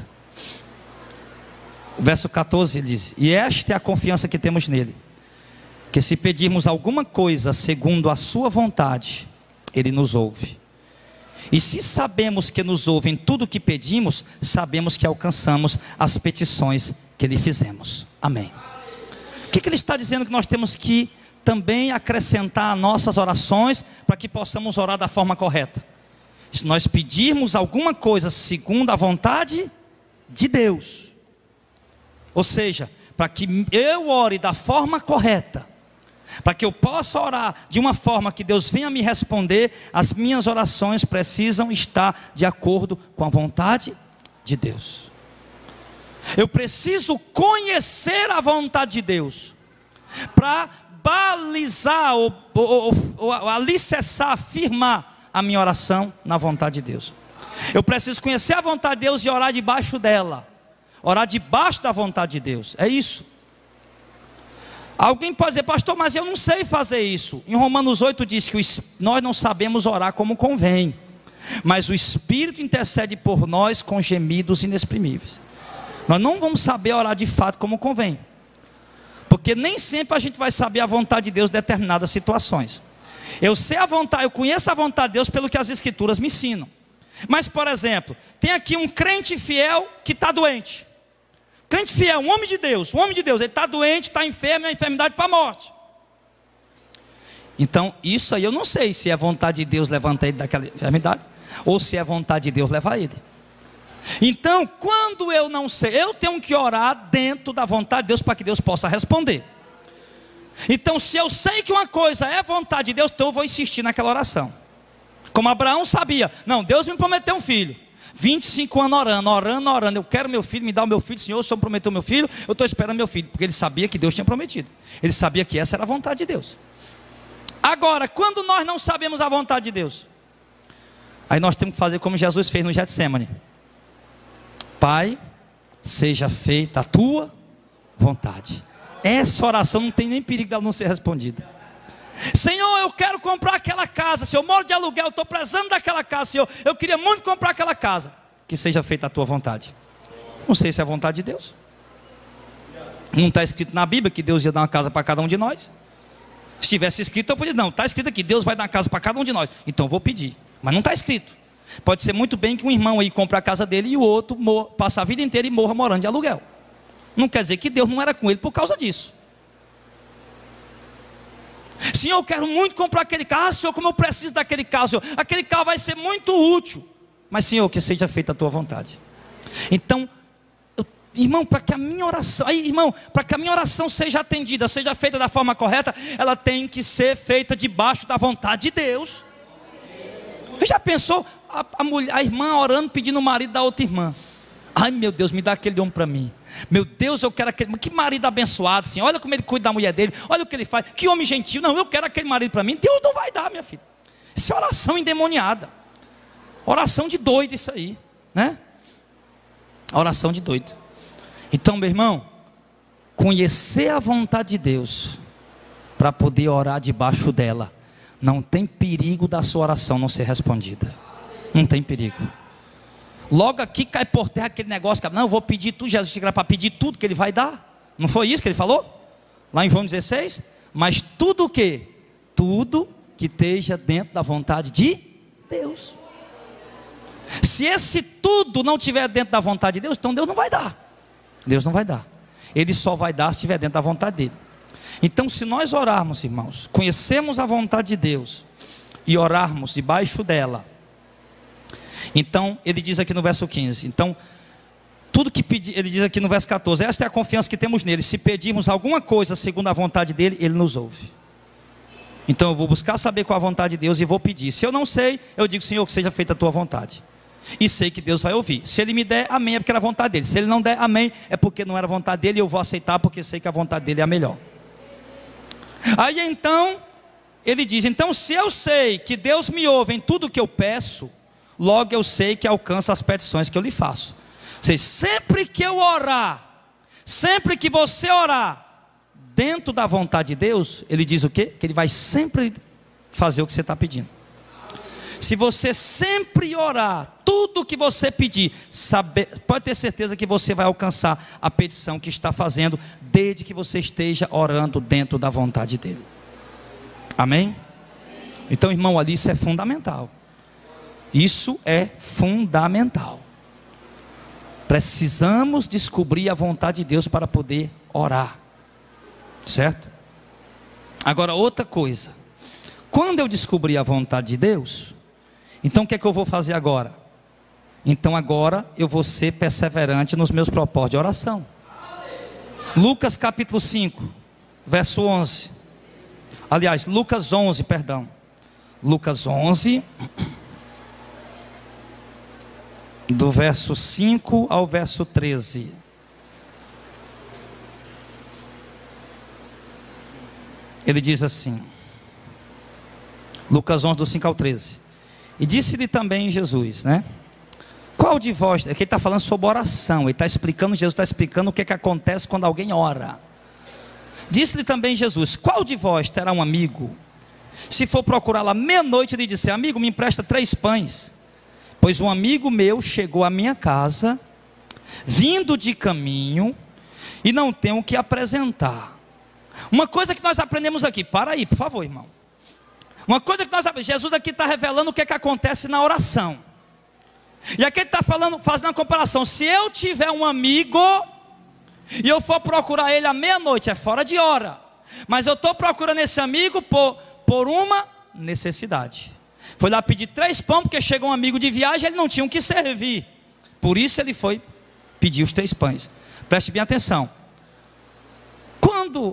O verso 14 diz: e esta é a confiança que temos nele, que se pedirmos alguma coisa segundo a sua vontade, ele nos ouve. E se sabemos que nos ouve em tudo o que pedimos, sabemos que alcançamos as petições que lhe fizemos. Amém. O que ele está dizendo? Que nós temos que também acrescentar nossas orações para que possamos orar da forma correta. Se nós pedirmos alguma coisa segundo a vontade de Deus, ou seja, para que eu ore da forma correta, para que eu possa orar de uma forma que Deus venha me responder, as minhas orações precisam estar de acordo com a vontade de Deus. Eu preciso conhecer a vontade de Deus para balizar ou alicerçar, afirmar a minha oração na vontade de Deus. Eu preciso conhecer a vontade de Deus e orar debaixo dela, orar debaixo da vontade de Deus. É isso. Alguém pode dizer: pastor, mas eu não sei fazer isso. Em Romanos 8 diz que nós não sabemos orar como convém, mas o Espírito intercede por nós com gemidos inexprimíveis. Nós não vamos saber orar de fato como convém, porque nem sempre a gente vai saber a vontade de Deus em determinadas situações. Eu conheço a vontade de Deus pelo que as Escrituras me ensinam. Mas, por exemplo, tem aqui um crente fiel que está doente. Crente fiel, um homem de Deus, ele está doente, está enfermo, é a enfermidade para a morte. Então, isso aí eu não sei se é vontade de Deus levantar ele daquela enfermidade, ou se é vontade de Deus levar ele. Então, quando eu não sei, eu tenho que orar dentro da vontade de Deus para que Deus possa responder. Então, se eu sei que uma coisa é vontade de Deus, então eu vou insistir naquela oração. Como Abraão sabia: não, Deus me prometeu um filho. 25 anos orando, eu quero meu filho, me dá o meu filho, Senhor, o Senhor prometeu meu filho, eu estou esperando meu filho, porque ele sabia que Deus tinha prometido, ele sabia que essa era a vontade de Deus. Agora, quando nós não sabemos a vontade de Deus, aí nós temos que fazer como Jesus fez no Getsemane: Pai, seja feita a tua vontade. Essa oração não tem nem perigo dela não ser respondida. Senhor, eu quero comprar aquela casa, Senhor, eu moro de aluguel, eu estou precisando daquela casa, Senhor, eu queria muito comprar aquela casa. Que seja feita a tua vontade. Não sei se é a vontade de Deus. Não está escrito na Bíblia que Deus ia dar uma casa para cada um de nós? Se tivesse escrito, eu podia dizer: não, está escrito aqui, Deus vai dar uma casa para cada um de nós, então eu vou pedir. Mas não está escrito. Pode ser muito bem que um irmão aí compre a casa dele e o outro passe a vida inteira e morra morando de aluguel. Não quer dizer que Deus não era com ele por causa disso. Senhor, eu quero muito comprar aquele carro. Senhor, como eu preciso daquele carro, Senhor, aquele carro vai ser muito útil. Mas, Senhor, que seja feita a tua vontade. Então, irmão, para que a minha oração seja atendida, seja feita da forma correta, ela tem que ser feita debaixo da vontade de Deus. Você já pensou a irmã orando, pedindo o marido da outra irmã? Ai, meu Deus, me dá aquele homem para mim. Meu Deus, eu quero aquele. Que marido abençoado, assim. Olha como ele cuida da mulher dele. Olha o que ele faz. Que homem gentil. Não, eu quero aquele marido para mim. Deus não vai dar, minha filha. Isso é oração endemoniada. Oração de doido, isso aí, né? Oração de doido. Então, meu irmão, conhecer a vontade de Deus para poder orar debaixo dela, não tem perigo da sua oração não ser respondida. Não tem perigo. Logo aqui cai por terra aquele negócio: não, eu vou pedir tudo, Jesus chega para pedir tudo que ele vai dar. Não foi isso que ele falou? Lá em João 16. Mas tudo o quê? Tudo que esteja dentro da vontade de Deus. Se esse tudo não estiver dentro da vontade de Deus, então Deus não vai dar. Deus não vai dar. Ele só vai dar se estiver dentro da vontade dele. Então, se nós orarmos, irmãos, conhecemos a vontade de Deus e orarmos debaixo dela, então, ele diz aqui no verso 15, então, tudo que pedir, ele diz aqui no verso 14, esta é a confiança que temos nele: se pedirmos alguma coisa segundo a vontade dele, ele nos ouve. Então eu vou buscar saber qual a vontade de Deus e vou pedir. Se eu não sei, eu digo: Senhor, que seja feita a tua vontade. E sei que Deus vai ouvir. Se Ele me der, amém, é porque era a vontade dEle. Se Ele não der, amém, é porque não era a vontade dEle. E eu vou aceitar porque sei que a vontade dEle é a melhor. Aí então, ele diz: então se eu sei que Deus me ouve em tudo que eu peço, logo eu sei que alcança as petições que eu lhe faço. Ou seja, sempre que eu orar, sempre que você orar dentro da vontade de Deus, ele diz o quê? Que Ele vai sempre fazer o que você está pedindo. Se você sempre orar, tudo que você pedir, pode ter certeza que você vai alcançar a petição que está fazendo, desde que você esteja orando dentro da vontade dEle. Amém? Então, irmão, ali isso é fundamental. Isso é fundamental. Precisamos descobrir a vontade de Deus para poder orar. Certo? Agora, outra coisa. Quando eu descobrir a vontade de Deus, então o que é que eu vou fazer agora? Então agora eu vou ser perseverante nos meus propósitos de oração. Lucas capítulo 5, verso 11. Aliás, Lucas 11, perdão. Lucas 11, do verso 5 ao verso 13. Ele diz assim, Lucas 11, do 5 ao 13. E disse-lhe também Jesus, né? Qual de vós, aqui ele está falando sobre oração, ele está explicando, Jesus está explicando o que acontece quando alguém ora. Disse-lhe também Jesus: qual de vós terá um amigo, se for procurá-lo à meia-noite, ele disser: amigo, me empresta 3 pães, pois um amigo meu chegou à minha casa, vindo de caminho, e não tenho o que apresentar. Uma coisa que nós aprendemos aqui, para aí, por favor, irmão. Uma coisa que nós aprendemos, Jesus aqui está revelando o que acontece na oração. E aqui ele está falando, fazendo uma comparação. Se eu tiver um amigo e eu for procurar ele à meia-noite, é fora de hora, mas eu estou procurando esse amigo por uma necessidade. Foi lá pedir 3 pães, porque chegou um amigo de viagem, ele não tinha o que servir. Por isso ele foi pedir os 3 pães. Preste bem atenção. Quando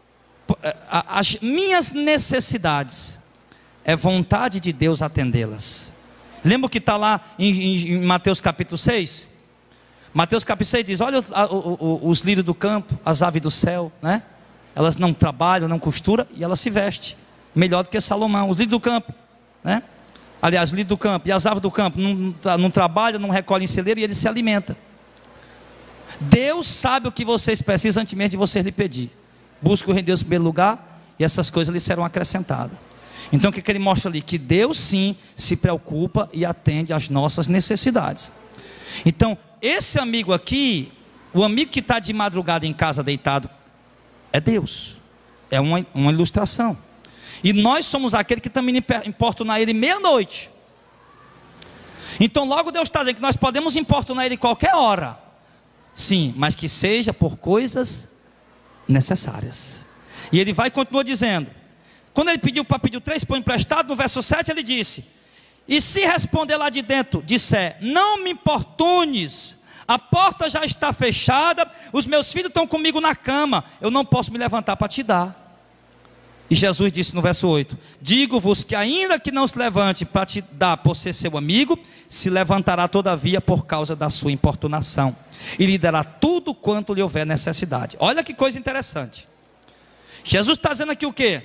as minhas necessidades, é vontade de Deus atendê-las. Lembra o que está lá em Mateus capítulo 6? Mateus capítulo 6 diz: olha os lírios do campo, as aves do céu, né? Elas não trabalham, não costuram, e elas se vestem melhor do que Salomão. Os lírios do campo, né? Aliás, os lírios do campo e as aves do campo não trabalham, não recolhem celeiro, e ele se alimenta. Deus sabe o que vocês precisam antes mesmo de vocês lhe pedir. Busque o reino de Deus em primeiro lugar, e essas coisas lhe serão acrescentadas. Então o que ele mostra ali? Que Deus sim se preocupa e atende às nossas necessidades. Então esse amigo aqui, o amigo que está de madrugada em casa deitado, é Deus. É uma ilustração. E nós somos aquele que também importunar ele meia-noite. Então logo Deus está dizendo que nós podemos importunar ele qualquer hora. Sim, mas que seja por coisas necessárias. E ele vai e continua dizendo, quando ele pediu para pedir 3 pães emprestados, no verso 7 ele disse: e se responder lá de dentro, disser: não me importunes, a porta já está fechada, os meus filhos estão comigo na cama, eu não posso me levantar para te dar. E Jesus disse no verso 8: digo-vos que ainda que não se levante para te dar por ser seu amigo, se levantará todavia por causa da sua importunação, e lhe dará tudo quanto lhe houver necessidade. Olha que coisa interessante. Jesus está dizendo aqui o quê?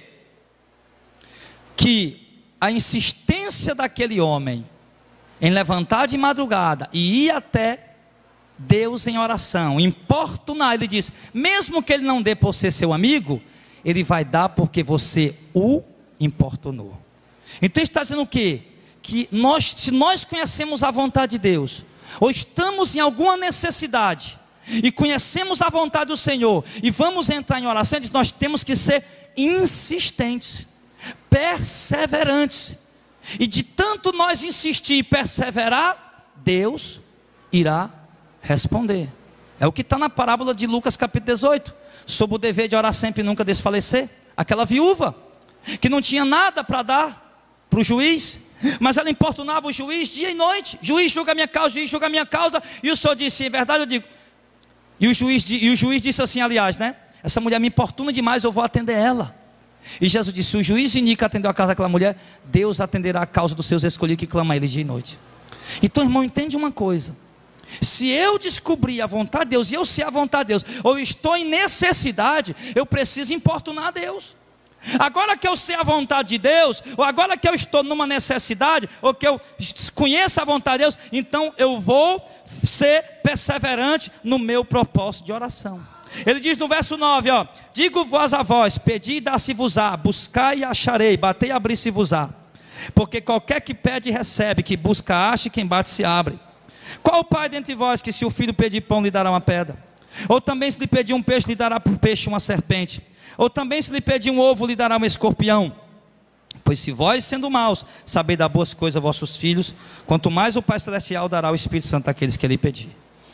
Que a insistência daquele homem em levantar de madrugada e ir até Deus em oração, importunar, ele diz, mesmo que ele não dê por ser seu amigo, ele vai dar porque você o importunou. Então ele está dizendo o quê? Que se nós conhecemos a vontade de Deus, ou estamos em alguma necessidade, e conhecemos a vontade do Senhor, e vamos entrar em oração, ele diz, nós temos que ser insistentes, perseverantes, e de tanto nós insistir e perseverar, Deus irá responder. É o que está na parábola de Lucas capítulo 18, sobre o dever de orar sempre e nunca desfalecer. Aquela viúva, que não tinha nada para dar para o juiz, mas ela importunava o juiz dia e noite. Juiz, julga a minha causa, juiz, julga a minha causa. E o senhor disse, em verdade eu digo. E o juiz disse assim, aliás, né? Essa mulher me importuna demais, eu vou atender ela. E Jesus disse: o juiz iníquo atendeu a causa daquela mulher, Deus atenderá a causa dos seus escolhidos que clamam a Ele dia e noite. Então, irmão, entende uma coisa: se eu descobrir a vontade de Deus, e eu sei a vontade de Deus, ou estou em necessidade, eu preciso importunar a Deus. Agora que eu sei a vontade de Deus, ou agora que eu estou numa necessidade, ou que eu conheço a vontade de Deus, então eu vou ser perseverante no meu propósito de oração. Ele diz no verso 9, ó: digo vós a vós, pedi e dá-se-vos-á, buscai e acharei, batei e abri-se-vos-á. Porque qualquer que pede recebe, que busca acha, e quem bate se abre. Qual o pai dentre vós que se o filho pedir pão lhe dará uma pedra? Ou também se lhe pedir um peixe lhe dará por peixe uma serpente? Ou também se lhe pedir um ovo lhe dará um escorpião? Pois se vós, sendo maus, sabeis dar boas coisas a vossos filhos, quanto mais o Pai Celestial dará o Espírito Santo àqueles que lhe pedir,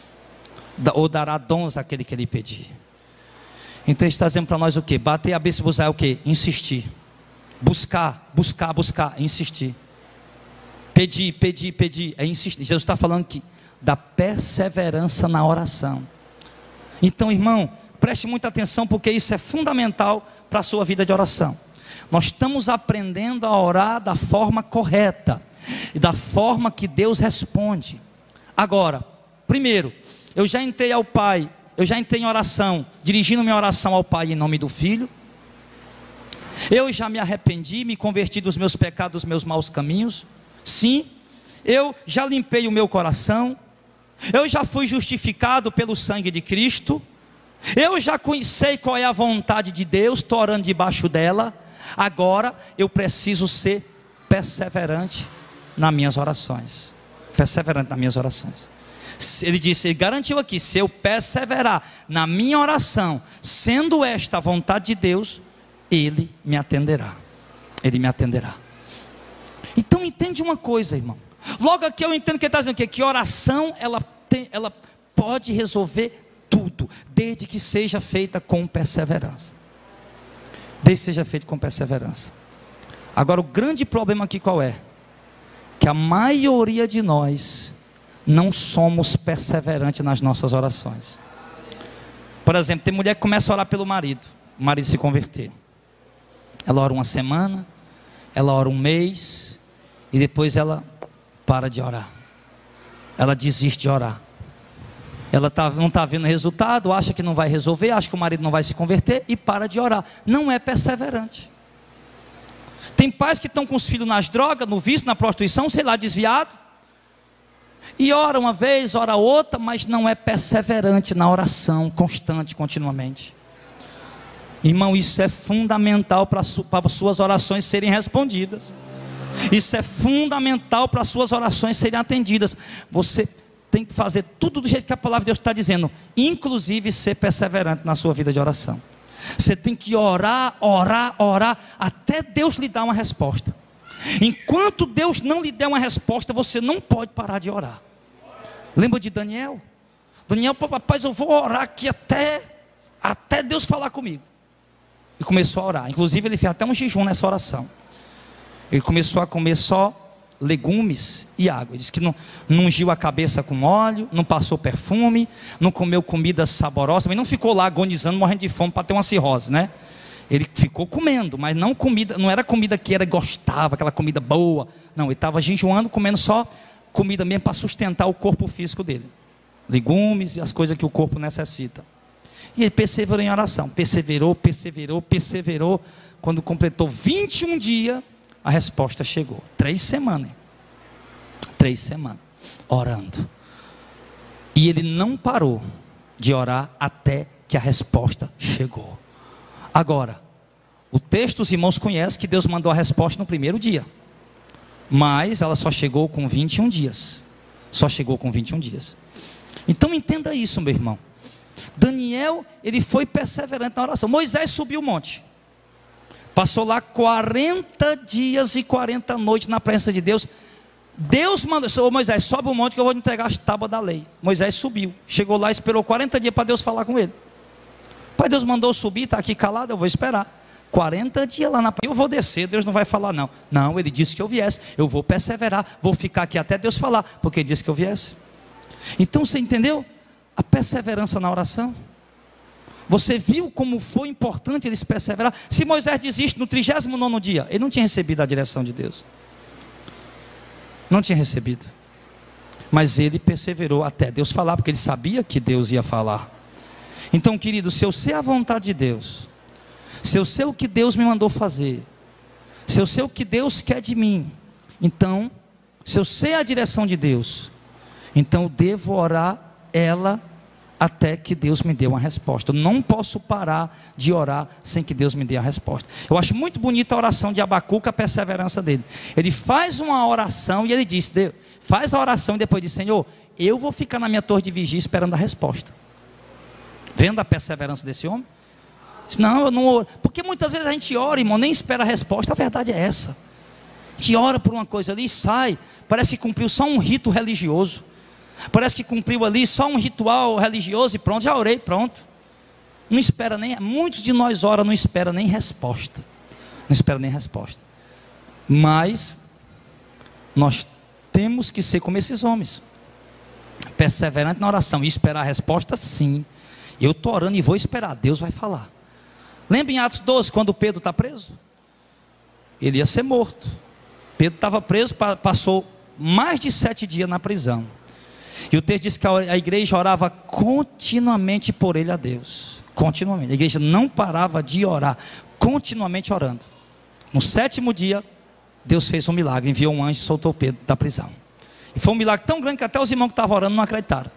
ou dará dons àquele que lhe pedir. Então ele está dizendo para nós o que? Bater a bênção é o que? Insistir. Buscar, buscar, buscar, insistir. Pedir, pedir, pedir, é insistir. Jesus está falando aqui da perseverança na oração. Então, irmão, preste muita atenção, porque isso é fundamental para a sua vida de oração. Nós estamos aprendendo a orar da forma correta e da forma que Deus responde. Agora, primeiro, eu já entrei ao Pai, eu já entrei em oração, dirigindo minha oração ao Pai em nome do Filho. Eu já me arrependi, me converti dos meus pecados, dos meus maus caminhos. Sim, eu já limpei o meu coração. Eu já fui justificado pelo sangue de Cristo. Eu já sei qual é a vontade de Deus, estou orando debaixo dela. Agora eu preciso ser perseverante nas minhas orações. Perseverante nas minhas orações. Ele disse, ele garantiu aqui: se eu perseverar na minha oração, sendo esta a vontade de Deus, Ele me atenderá. Ele me atenderá. Então entende uma coisa, irmão. Logo aqui eu entendo que ele está dizendo que oração ela pode resolver tudo, desde que seja feita com perseverança. Desde que seja feita com perseverança. Agora o grande problema aqui qual é? Que a maioria de nós não somos perseverantes nas nossas orações. Por exemplo, tem mulher que começa a orar pelo marido, o marido se converter. Ela ora uma semana, ela ora um mês, e depois ela para de orar. Ela desiste de orar. Ela não está vendo resultado, acha que não vai resolver, acha que o marido não vai se converter e para de orar. Não é perseverante. Tem pais que estão com os filhos nas drogas, no vício, na prostituição, sei lá, desviado. E ora uma vez, ora outra, mas não é perseverante na oração, constante, continuamente. Irmão, isso é fundamental para suas orações serem respondidas. Isso é fundamental para suas orações serem atendidas. Você tem que fazer tudo do jeito que a palavra de Deus está dizendo, inclusive ser perseverante na sua vida de oração. Você tem que orar, orar, orar, até Deus lhe dar uma resposta. Enquanto Deus não lhe der uma resposta, você não pode parar de orar. Lembra de Daniel? Daniel, rapaz, eu vou orar aqui até Deus falar comigo. E começou a orar. Inclusive ele fez até um jejum nessa oração. Ele começou a comer só legumes e água. Ele disse que não ungiu a cabeça com óleo, não passou perfume, não comeu comida saborosa, mas não ficou lá agonizando, morrendo de fome para ter uma cirrose, né? Ele ficou comendo, mas não comida, não era comida que ele gostava, aquela comida boa. Não, ele estava jejuando, comendo só comida mesmo para sustentar o corpo físico dele. Legumes e as coisas que o corpo necessita. E ele perseverou em oração, perseverou. Quando completou 21 dias, a resposta chegou. 3 semanas. 3 semanas orando. E ele não parou de orar até que a resposta chegou. Agora, o texto os irmãos conhecem que Deus mandou a resposta no primeiro dia. Mas ela só chegou com 21 dias. Só chegou com 21 dias. Então entenda isso, meu irmão. Daniel, ele foi perseverante na oração. Moisés subiu o monte. Passou lá 40 dias e 40 noites na presença de Deus. Deus mandou, Moisés, sobe o monte que eu vou te entregar as tábuas da lei. Moisés subiu, chegou lá, esperou 40 dias para Deus falar com ele. Pai, Deus mandou subir, está aqui calado, eu vou esperar. 40 dias lá na praia, eu vou descer, Deus não vai falar não. Não, ele disse que eu viesse, eu vou perseverar, vou ficar aqui até Deus falar, porque ele disse que eu viesse. Então você entendeu? A perseverança na oração. Você viu como foi importante eles perseverar? Se Moisés desiste no 39º dia, ele não tinha recebido a direção de Deus. Não tinha recebido. Mas ele perseverou até Deus falar, porque ele sabia que Deus ia falar. Então, querido, se eu sei a vontade de Deus, se eu sei o que Deus me mandou fazer, se eu sei o que Deus quer de mim, então, se eu sei a direção de Deus, então eu devo orar ela até que Deus me dê uma resposta. Eu não posso parar de orar sem que Deus me dê a resposta. Eu acho muito bonita a oração de Abacuque, a perseverança dele. Ele faz uma oração e ele diz, Deus, faz a oração e depois diz, Senhor, eu vou ficar na minha torre de vigia esperando a resposta. Vendo a perseverança desse homem? Não, eu não oro. Porque muitas vezes a gente ora, irmão, nem espera a resposta. A verdade é essa. A gente ora por uma coisa ali e sai, parece que cumpriu só um rito religioso. Parece que cumpriu ali só um ritual religioso e pronto, já orei, pronto. Não espera nem, muitos de nós oram, não espera nem resposta. Não espera nem resposta. Mas nós temos que ser como esses homens. Perseverante na oração e esperar a resposta, sim. Eu estou orando e vou esperar, Deus vai falar. Lembra em Atos 12, quando Pedro está preso? Ele ia ser morto. Pedro estava preso, passou mais de 7 dias na prisão. E o texto diz que a igreja orava continuamente por ele a Deus. Continuamente. A igreja não parava de orar, continuamente orando. No 7º dia, Deus fez um milagre, enviou um anjo e soltou Pedro da prisão. E foi um milagre tão grande que até os irmãos que estavam orando não acreditaram.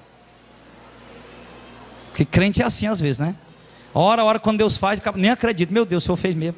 Porque crente é assim às vezes, né? Ora, quando Deus faz, nem acredito. Meu Deus, o Senhor fez mesmo.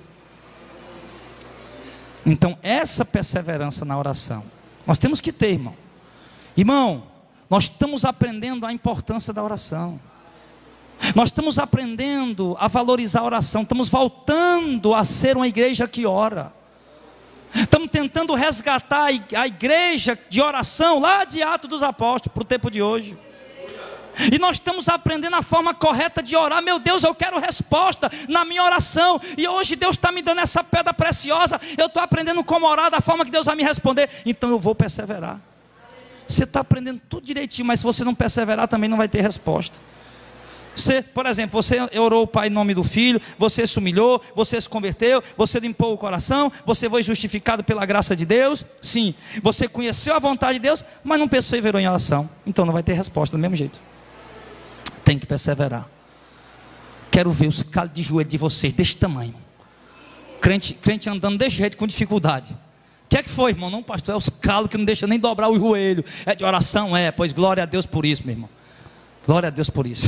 Então, essa perseverança na oração, nós temos que ter, irmão. Irmão, nós estamos aprendendo a importância da oração. Nós estamos aprendendo a valorizar a oração. Estamos voltando a ser uma igreja que ora. Estamos tentando resgatar a igreja de oração lá de Atos dos Apóstolos para o tempo de hoje. E nós estamos aprendendo a forma correta de orar. Meu Deus, eu quero resposta na minha oração. E hoje Deus está me dando essa pedra preciosa. Eu estou aprendendo como orar da forma que Deus vai me responder. Então eu vou perseverar. Você está aprendendo tudo direitinho, mas se você não perseverar também não vai ter resposta. Você, por exemplo, você orou o Pai em nome do Filho, você se humilhou, você se converteu, você limpou o coração, você foi justificado pela graça de Deus. Sim, você conheceu a vontade de Deus, mas não perseverou em oração. Então não vai ter resposta do mesmo jeito. Tem que perseverar. Quero ver os calos de joelho de vocês desse tamanho. Crente andando desse jeito com dificuldade. O que é que foi, irmão? Não, pastor, é os calos que não deixam nem dobrar o joelho. É de oração? É, pois glória a Deus por isso, meu irmão. Glória a Deus por isso.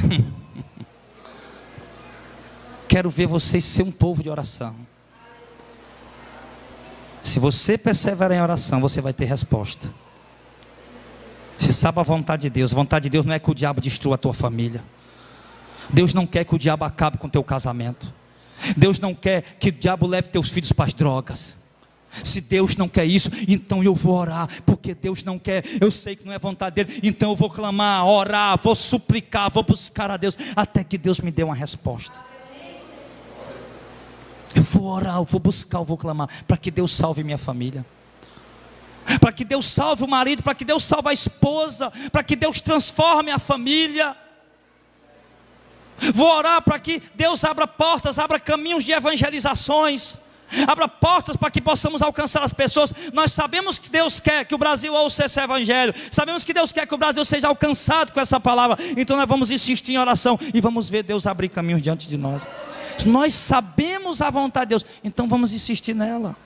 Quero ver vocês ser um povo de oração. Se você perseverar em oração, você vai ter resposta. Você sabe a vontade de Deus. A vontade de Deus não é que o diabo destrua a tua família. Deus não quer que o diabo acabe com o teu casamento. Deus não quer que o diabo leve teus filhos para as drogas. Se Deus não quer isso, então eu vou orar, porque Deus não quer, eu sei que não é vontade dele, então eu vou clamar, orar, vou suplicar, vou buscar a Deus, até que Deus me dê uma resposta. Eu vou orar, eu vou buscar, eu vou clamar, para que Deus salve minha família, para que Deus salve o marido, para que Deus salve a esposa, para que Deus transforme a família. Vou orar para que Deus abra portas, abra caminhos de evangelizações, abra portas para que possamos alcançar as pessoas. Nós sabemos que Deus quer que o Brasil ouça esse evangelho. Sabemos que Deus quer que o Brasil seja alcançado com essa palavra. Então nós vamos insistir em oração e vamos ver Deus abrir caminhos diante de nós. Nós sabemos a vontade de Deus, então vamos insistir nela.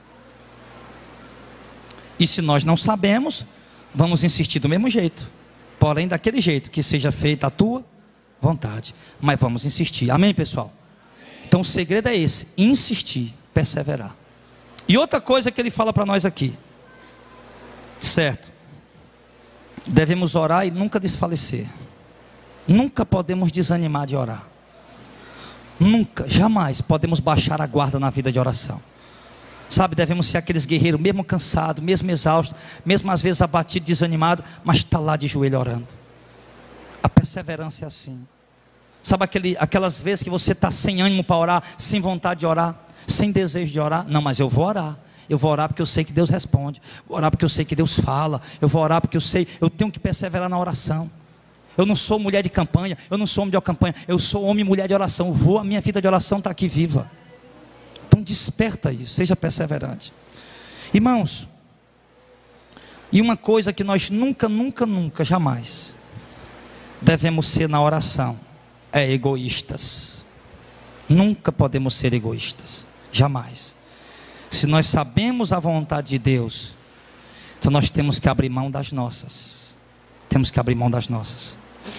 E se nós não sabemos, vamos insistir do mesmo jeito, porém daquele jeito, que seja feita a tua vontade. Mas vamos insistir, amém, pessoal? Então o segredo é esse, insistir, perseverar. E outra coisa que ele fala para nós aqui, certo? Devemos orar e nunca desfalecer. Nunca podemos desanimar de orar. Nunca, jamais podemos baixar a guarda na vida de oração. Sabe, devemos ser aqueles guerreiros, mesmo cansado, mesmo exausto, mesmo às vezes abatido, desanimado, mas está lá de joelho orando. A perseverança é assim. Sabe aquelas vezes que você está sem ânimo para orar, sem vontade de orar, sem desejo de orar? Não, mas eu vou orar. Eu vou orar porque eu sei que Deus responde. Vou orar porque eu sei que Deus fala. Eu vou orar porque eu sei, eu tenho que perseverar na oração. Eu não sou mulher de campanha, eu não sou homem de campanha, eu sou homem e mulher de oração. A minha vida de oração está aqui viva. Então desperta isso, seja perseverante. Irmãos, e uma coisa que nós nunca, jamais devemos ser na oração é egoístas. Nunca podemos ser egoístas, jamais. Se nós sabemos a vontade de Deus, então nós temos que abrir mão das nossas. Temos que abrir mão das nossas.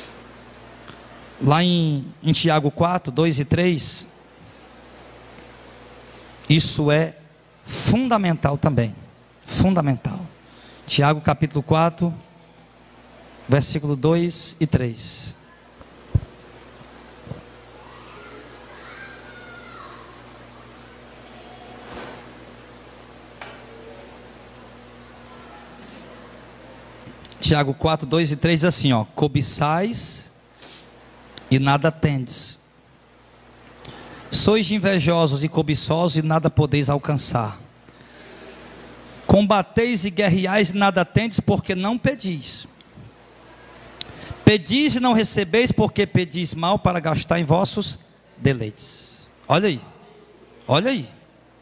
Lá em Tiago 4, 2 e 3, isso é fundamental também. Fundamental. Tiago capítulo 4, versículo 2 e 3. Tiago 4, 2 e 3 diz assim, ó: cobiçais e nada tendes, sois invejosos e cobiçosos e nada podeis alcançar, combateis e guerreais e nada tendes, porque não pedis. Pedis e não recebeis, porque pedis mal para gastar em vossos deleites. Olha aí, olha aí.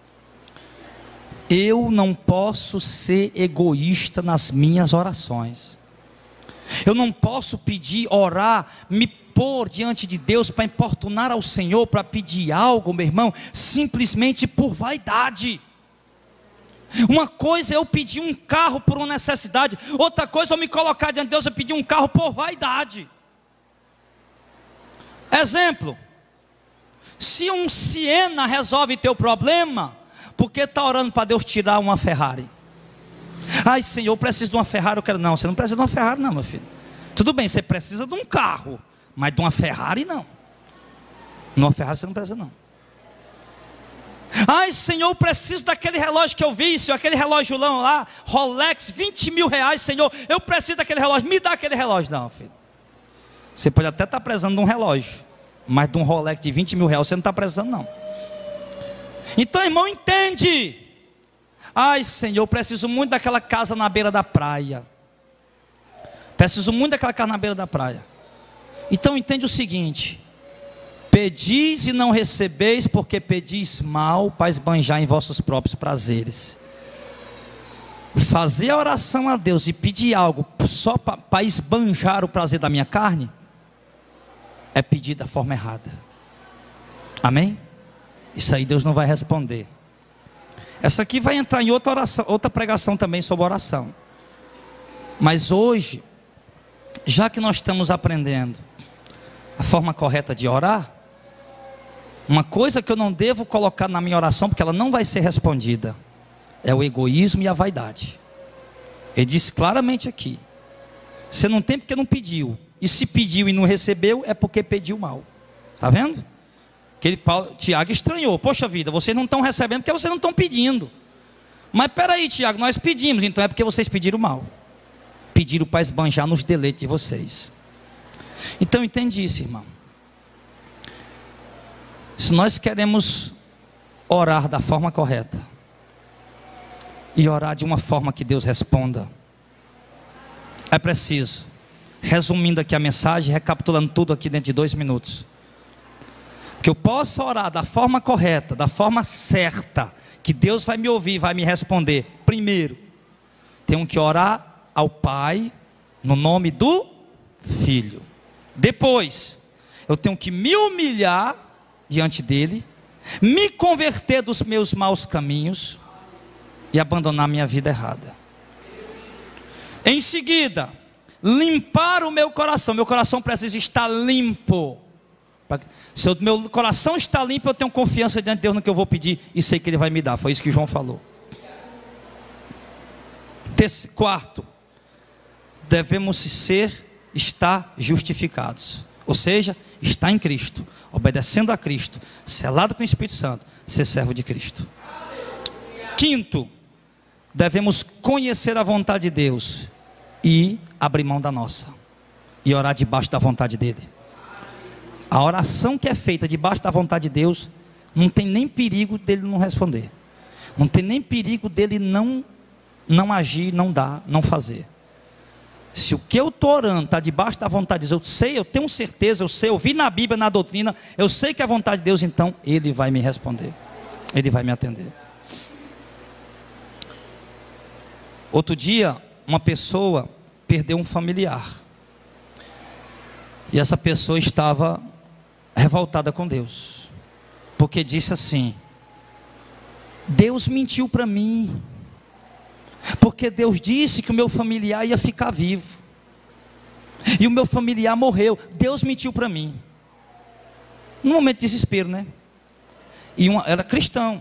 Eu não posso ser egoísta nas minhas orações. Eu não posso pedir, orar, me pôr diante de Deus para importunar ao Senhor, para pedir algo, meu irmão, simplesmente por vaidade. Uma coisa é eu pedir um carro por uma necessidade, outra coisa é eu me colocar diante de Deus e pedir um carro por vaidade. Exemplo: se um Siena resolve teu problema, por que está orando para Deus tirar uma Ferrari? Ai, Senhor, eu preciso de uma Ferrari, eu quero. Não, você não precisa de uma Ferrari não, meu filho. Tudo bem, você precisa de um carro, mas de uma Ferrari não. Numa Ferrari você não precisa não. Ai, Senhor, eu preciso daquele relógio que eu vi, Senhor, aquele relógio lá, Rolex, 20 mil reais, Senhor, eu preciso daquele relógio, me dá aquele relógio. Não, filho, você pode até estar precisando de um relógio, mas de um Rolex de 20 mil reais você não está precisando não. Então, irmão, entende. Ai, Senhor, eu preciso muito daquela casa na beira da praia. Preciso muito daquela casa na beira da praia. Então, entende o seguinte: pedis e não recebeis, porque pedis mal para esbanjar em vossos próprios prazeres. Fazer a oração a Deus e pedir algo só para esbanjar o prazer da minha carne, é pedir da forma errada. Amém? Isso aí Deus não vai responder. Essa aqui vai entrar em outra oração, outra pregação também sobre oração. Mas hoje, já que nós estamos aprendendo a forma correta de orar, uma coisa que eu não devo colocar na minha oração, porque ela não vai ser respondida, é o egoísmo e a vaidade. Ele diz claramente aqui: você não tem porque não pediu, e se pediu e não recebeu, é porque pediu mal. Está vendo? Tiago estranhou: poxa vida, vocês não estão recebendo porque vocês não estão pedindo. Mas peraí, Tiago, nós pedimos, então é porque vocês pediram mal, pediram para esbanjar nos deleites de vocês. Então entende isso, irmão. Se nós queremos orar da forma correta e orar de uma forma que Deus responda, é preciso, resumindo aqui a mensagem, recapitulando tudo aqui dentro de 2 minutos, que eu possa orar da forma correta, da forma certa, que Deus vai me ouvir, vai me responder. Primeiro, tenho que orar ao Pai no nome do Filho. Depois, eu tenho que me humilhar diante dele, me converter dos meus maus caminhos e abandonar minha vida errada. Em seguida, limpar o meu coração. Meu coração precisa estar limpo. Se o meu coração está limpo, eu tenho confiança diante de Deus no que eu vou pedir e sei que Ele vai me dar. Foi isso que João falou. Quarto, devemos estar justificados, ou seja, estar em Cristo, obedecendo a Cristo, selado com o Espírito Santo, ser servo de Cristo. Quinto, devemos conhecer a vontade de Deus e abrir mão da nossa, e orar debaixo da vontade dEle. A oração que é feita debaixo da vontade de Deus, não tem nem perigo dele não responder, não tem nem perigo dele não agir, não dar, não fazer. Se o que eu estou orando está debaixo da vontade de Deus, eu sei, eu tenho certeza, eu sei, eu vi na Bíblia, na doutrina, eu sei que é a vontade de Deus, então Ele vai me responder, Ele vai me atender. Outro dia, uma pessoa perdeu um familiar, e essa pessoa estava revoltada com Deus, porque disse assim: Deus mentiu para mim, porque Deus disse que o meu familiar ia ficar vivo, e o meu familiar morreu. Deus mentiu para mim. Num momento de desespero, né? Era cristão.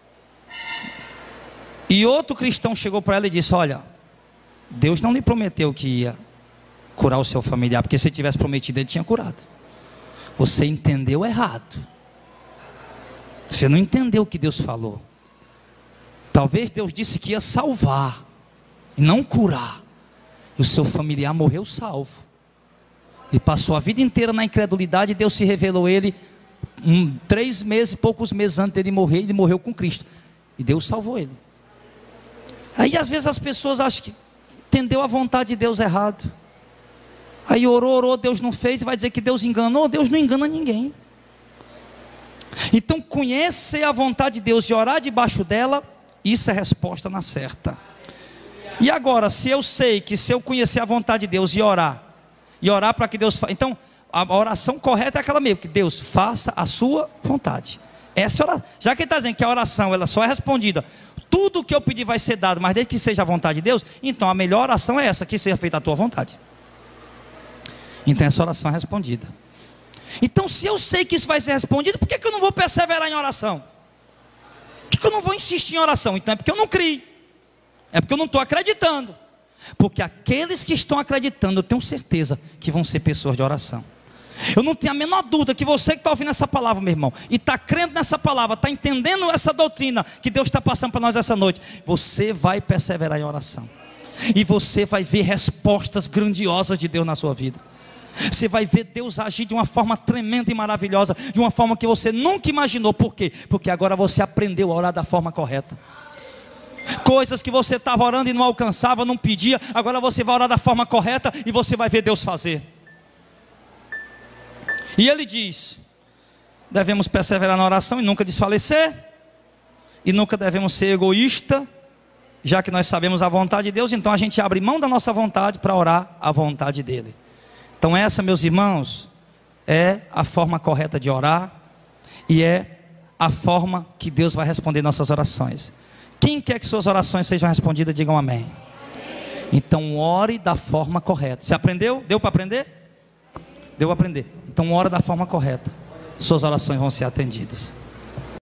E outro cristão chegou para ela e disse: olha, Deus não lhe prometeu que ia curar o seu familiar, porque se ele tivesse prometido, ele tinha curado. Você entendeu errado. Você não entendeu o que Deus falou. Talvez Deus disse que ia salvar e não curar, e o seu familiar morreu salvo, e passou a vida inteira na incredulidade, e Deus se revelou a ele 3 meses, poucos meses antes dele morrer. Ele morreu com Cristo, e Deus salvou ele. Aí às vezes as pessoas acham que entendeu a vontade de Deus errado, aí orou, Deus não fez, e vai dizer que Deus enganou. Deus não engana ninguém. Então conhecer a vontade de Deus e orar debaixo dela, isso é resposta na certa. E agora, se eu sei que se eu conhecer a vontade de Deus e orar para que Deus faça, então a oração correta é aquela mesmo, que Deus faça a sua vontade. Essa oração, já que ele está dizendo que a oração ela só é respondida, tudo o que eu pedir vai ser dado, mas desde que seja a vontade de Deus, então a melhor oração é essa, que seja feita a tua vontade. Então essa oração é respondida. Então se eu sei que isso vai ser respondido, por que eu não vou perseverar em oração? Por que eu não vou insistir em oração? Então é porque eu não creio, é porque eu não estou acreditando. Porque aqueles que estão acreditando, eu tenho certeza que vão ser pessoas de oração. Eu não tenho a menor dúvida que você que está ouvindo essa palavra, meu irmão, e está crendo nessa palavra, está entendendo essa doutrina que Deus está passando para nós essa noite, você vai perseverar em oração, e você vai ver respostas grandiosas de Deus na sua vida. Você vai ver Deus agir de uma forma tremenda e maravilhosa, de uma forma que você nunca imaginou. Por quê? Porque agora você aprendeu a orar da forma correta. Coisas que você estava orando e não alcançava, não pedia, agora você vai orar da forma correta e você vai ver Deus fazer. E ele diz: devemos perseverar na oração e nunca desfalecer, e nunca devemos ser egoísta, já que nós sabemos a vontade de Deus, então a gente abre mão da nossa vontade para orar a vontade dele. Então essa, meus irmãos, é a forma correta de orar, e é a forma que Deus vai responder nossas orações. Quem quer que suas orações sejam respondidas, digam amém. Então ore da forma correta. Você aprendeu? Deu para aprender? Deu para aprender. Então ore da forma correta, suas orações vão ser atendidas.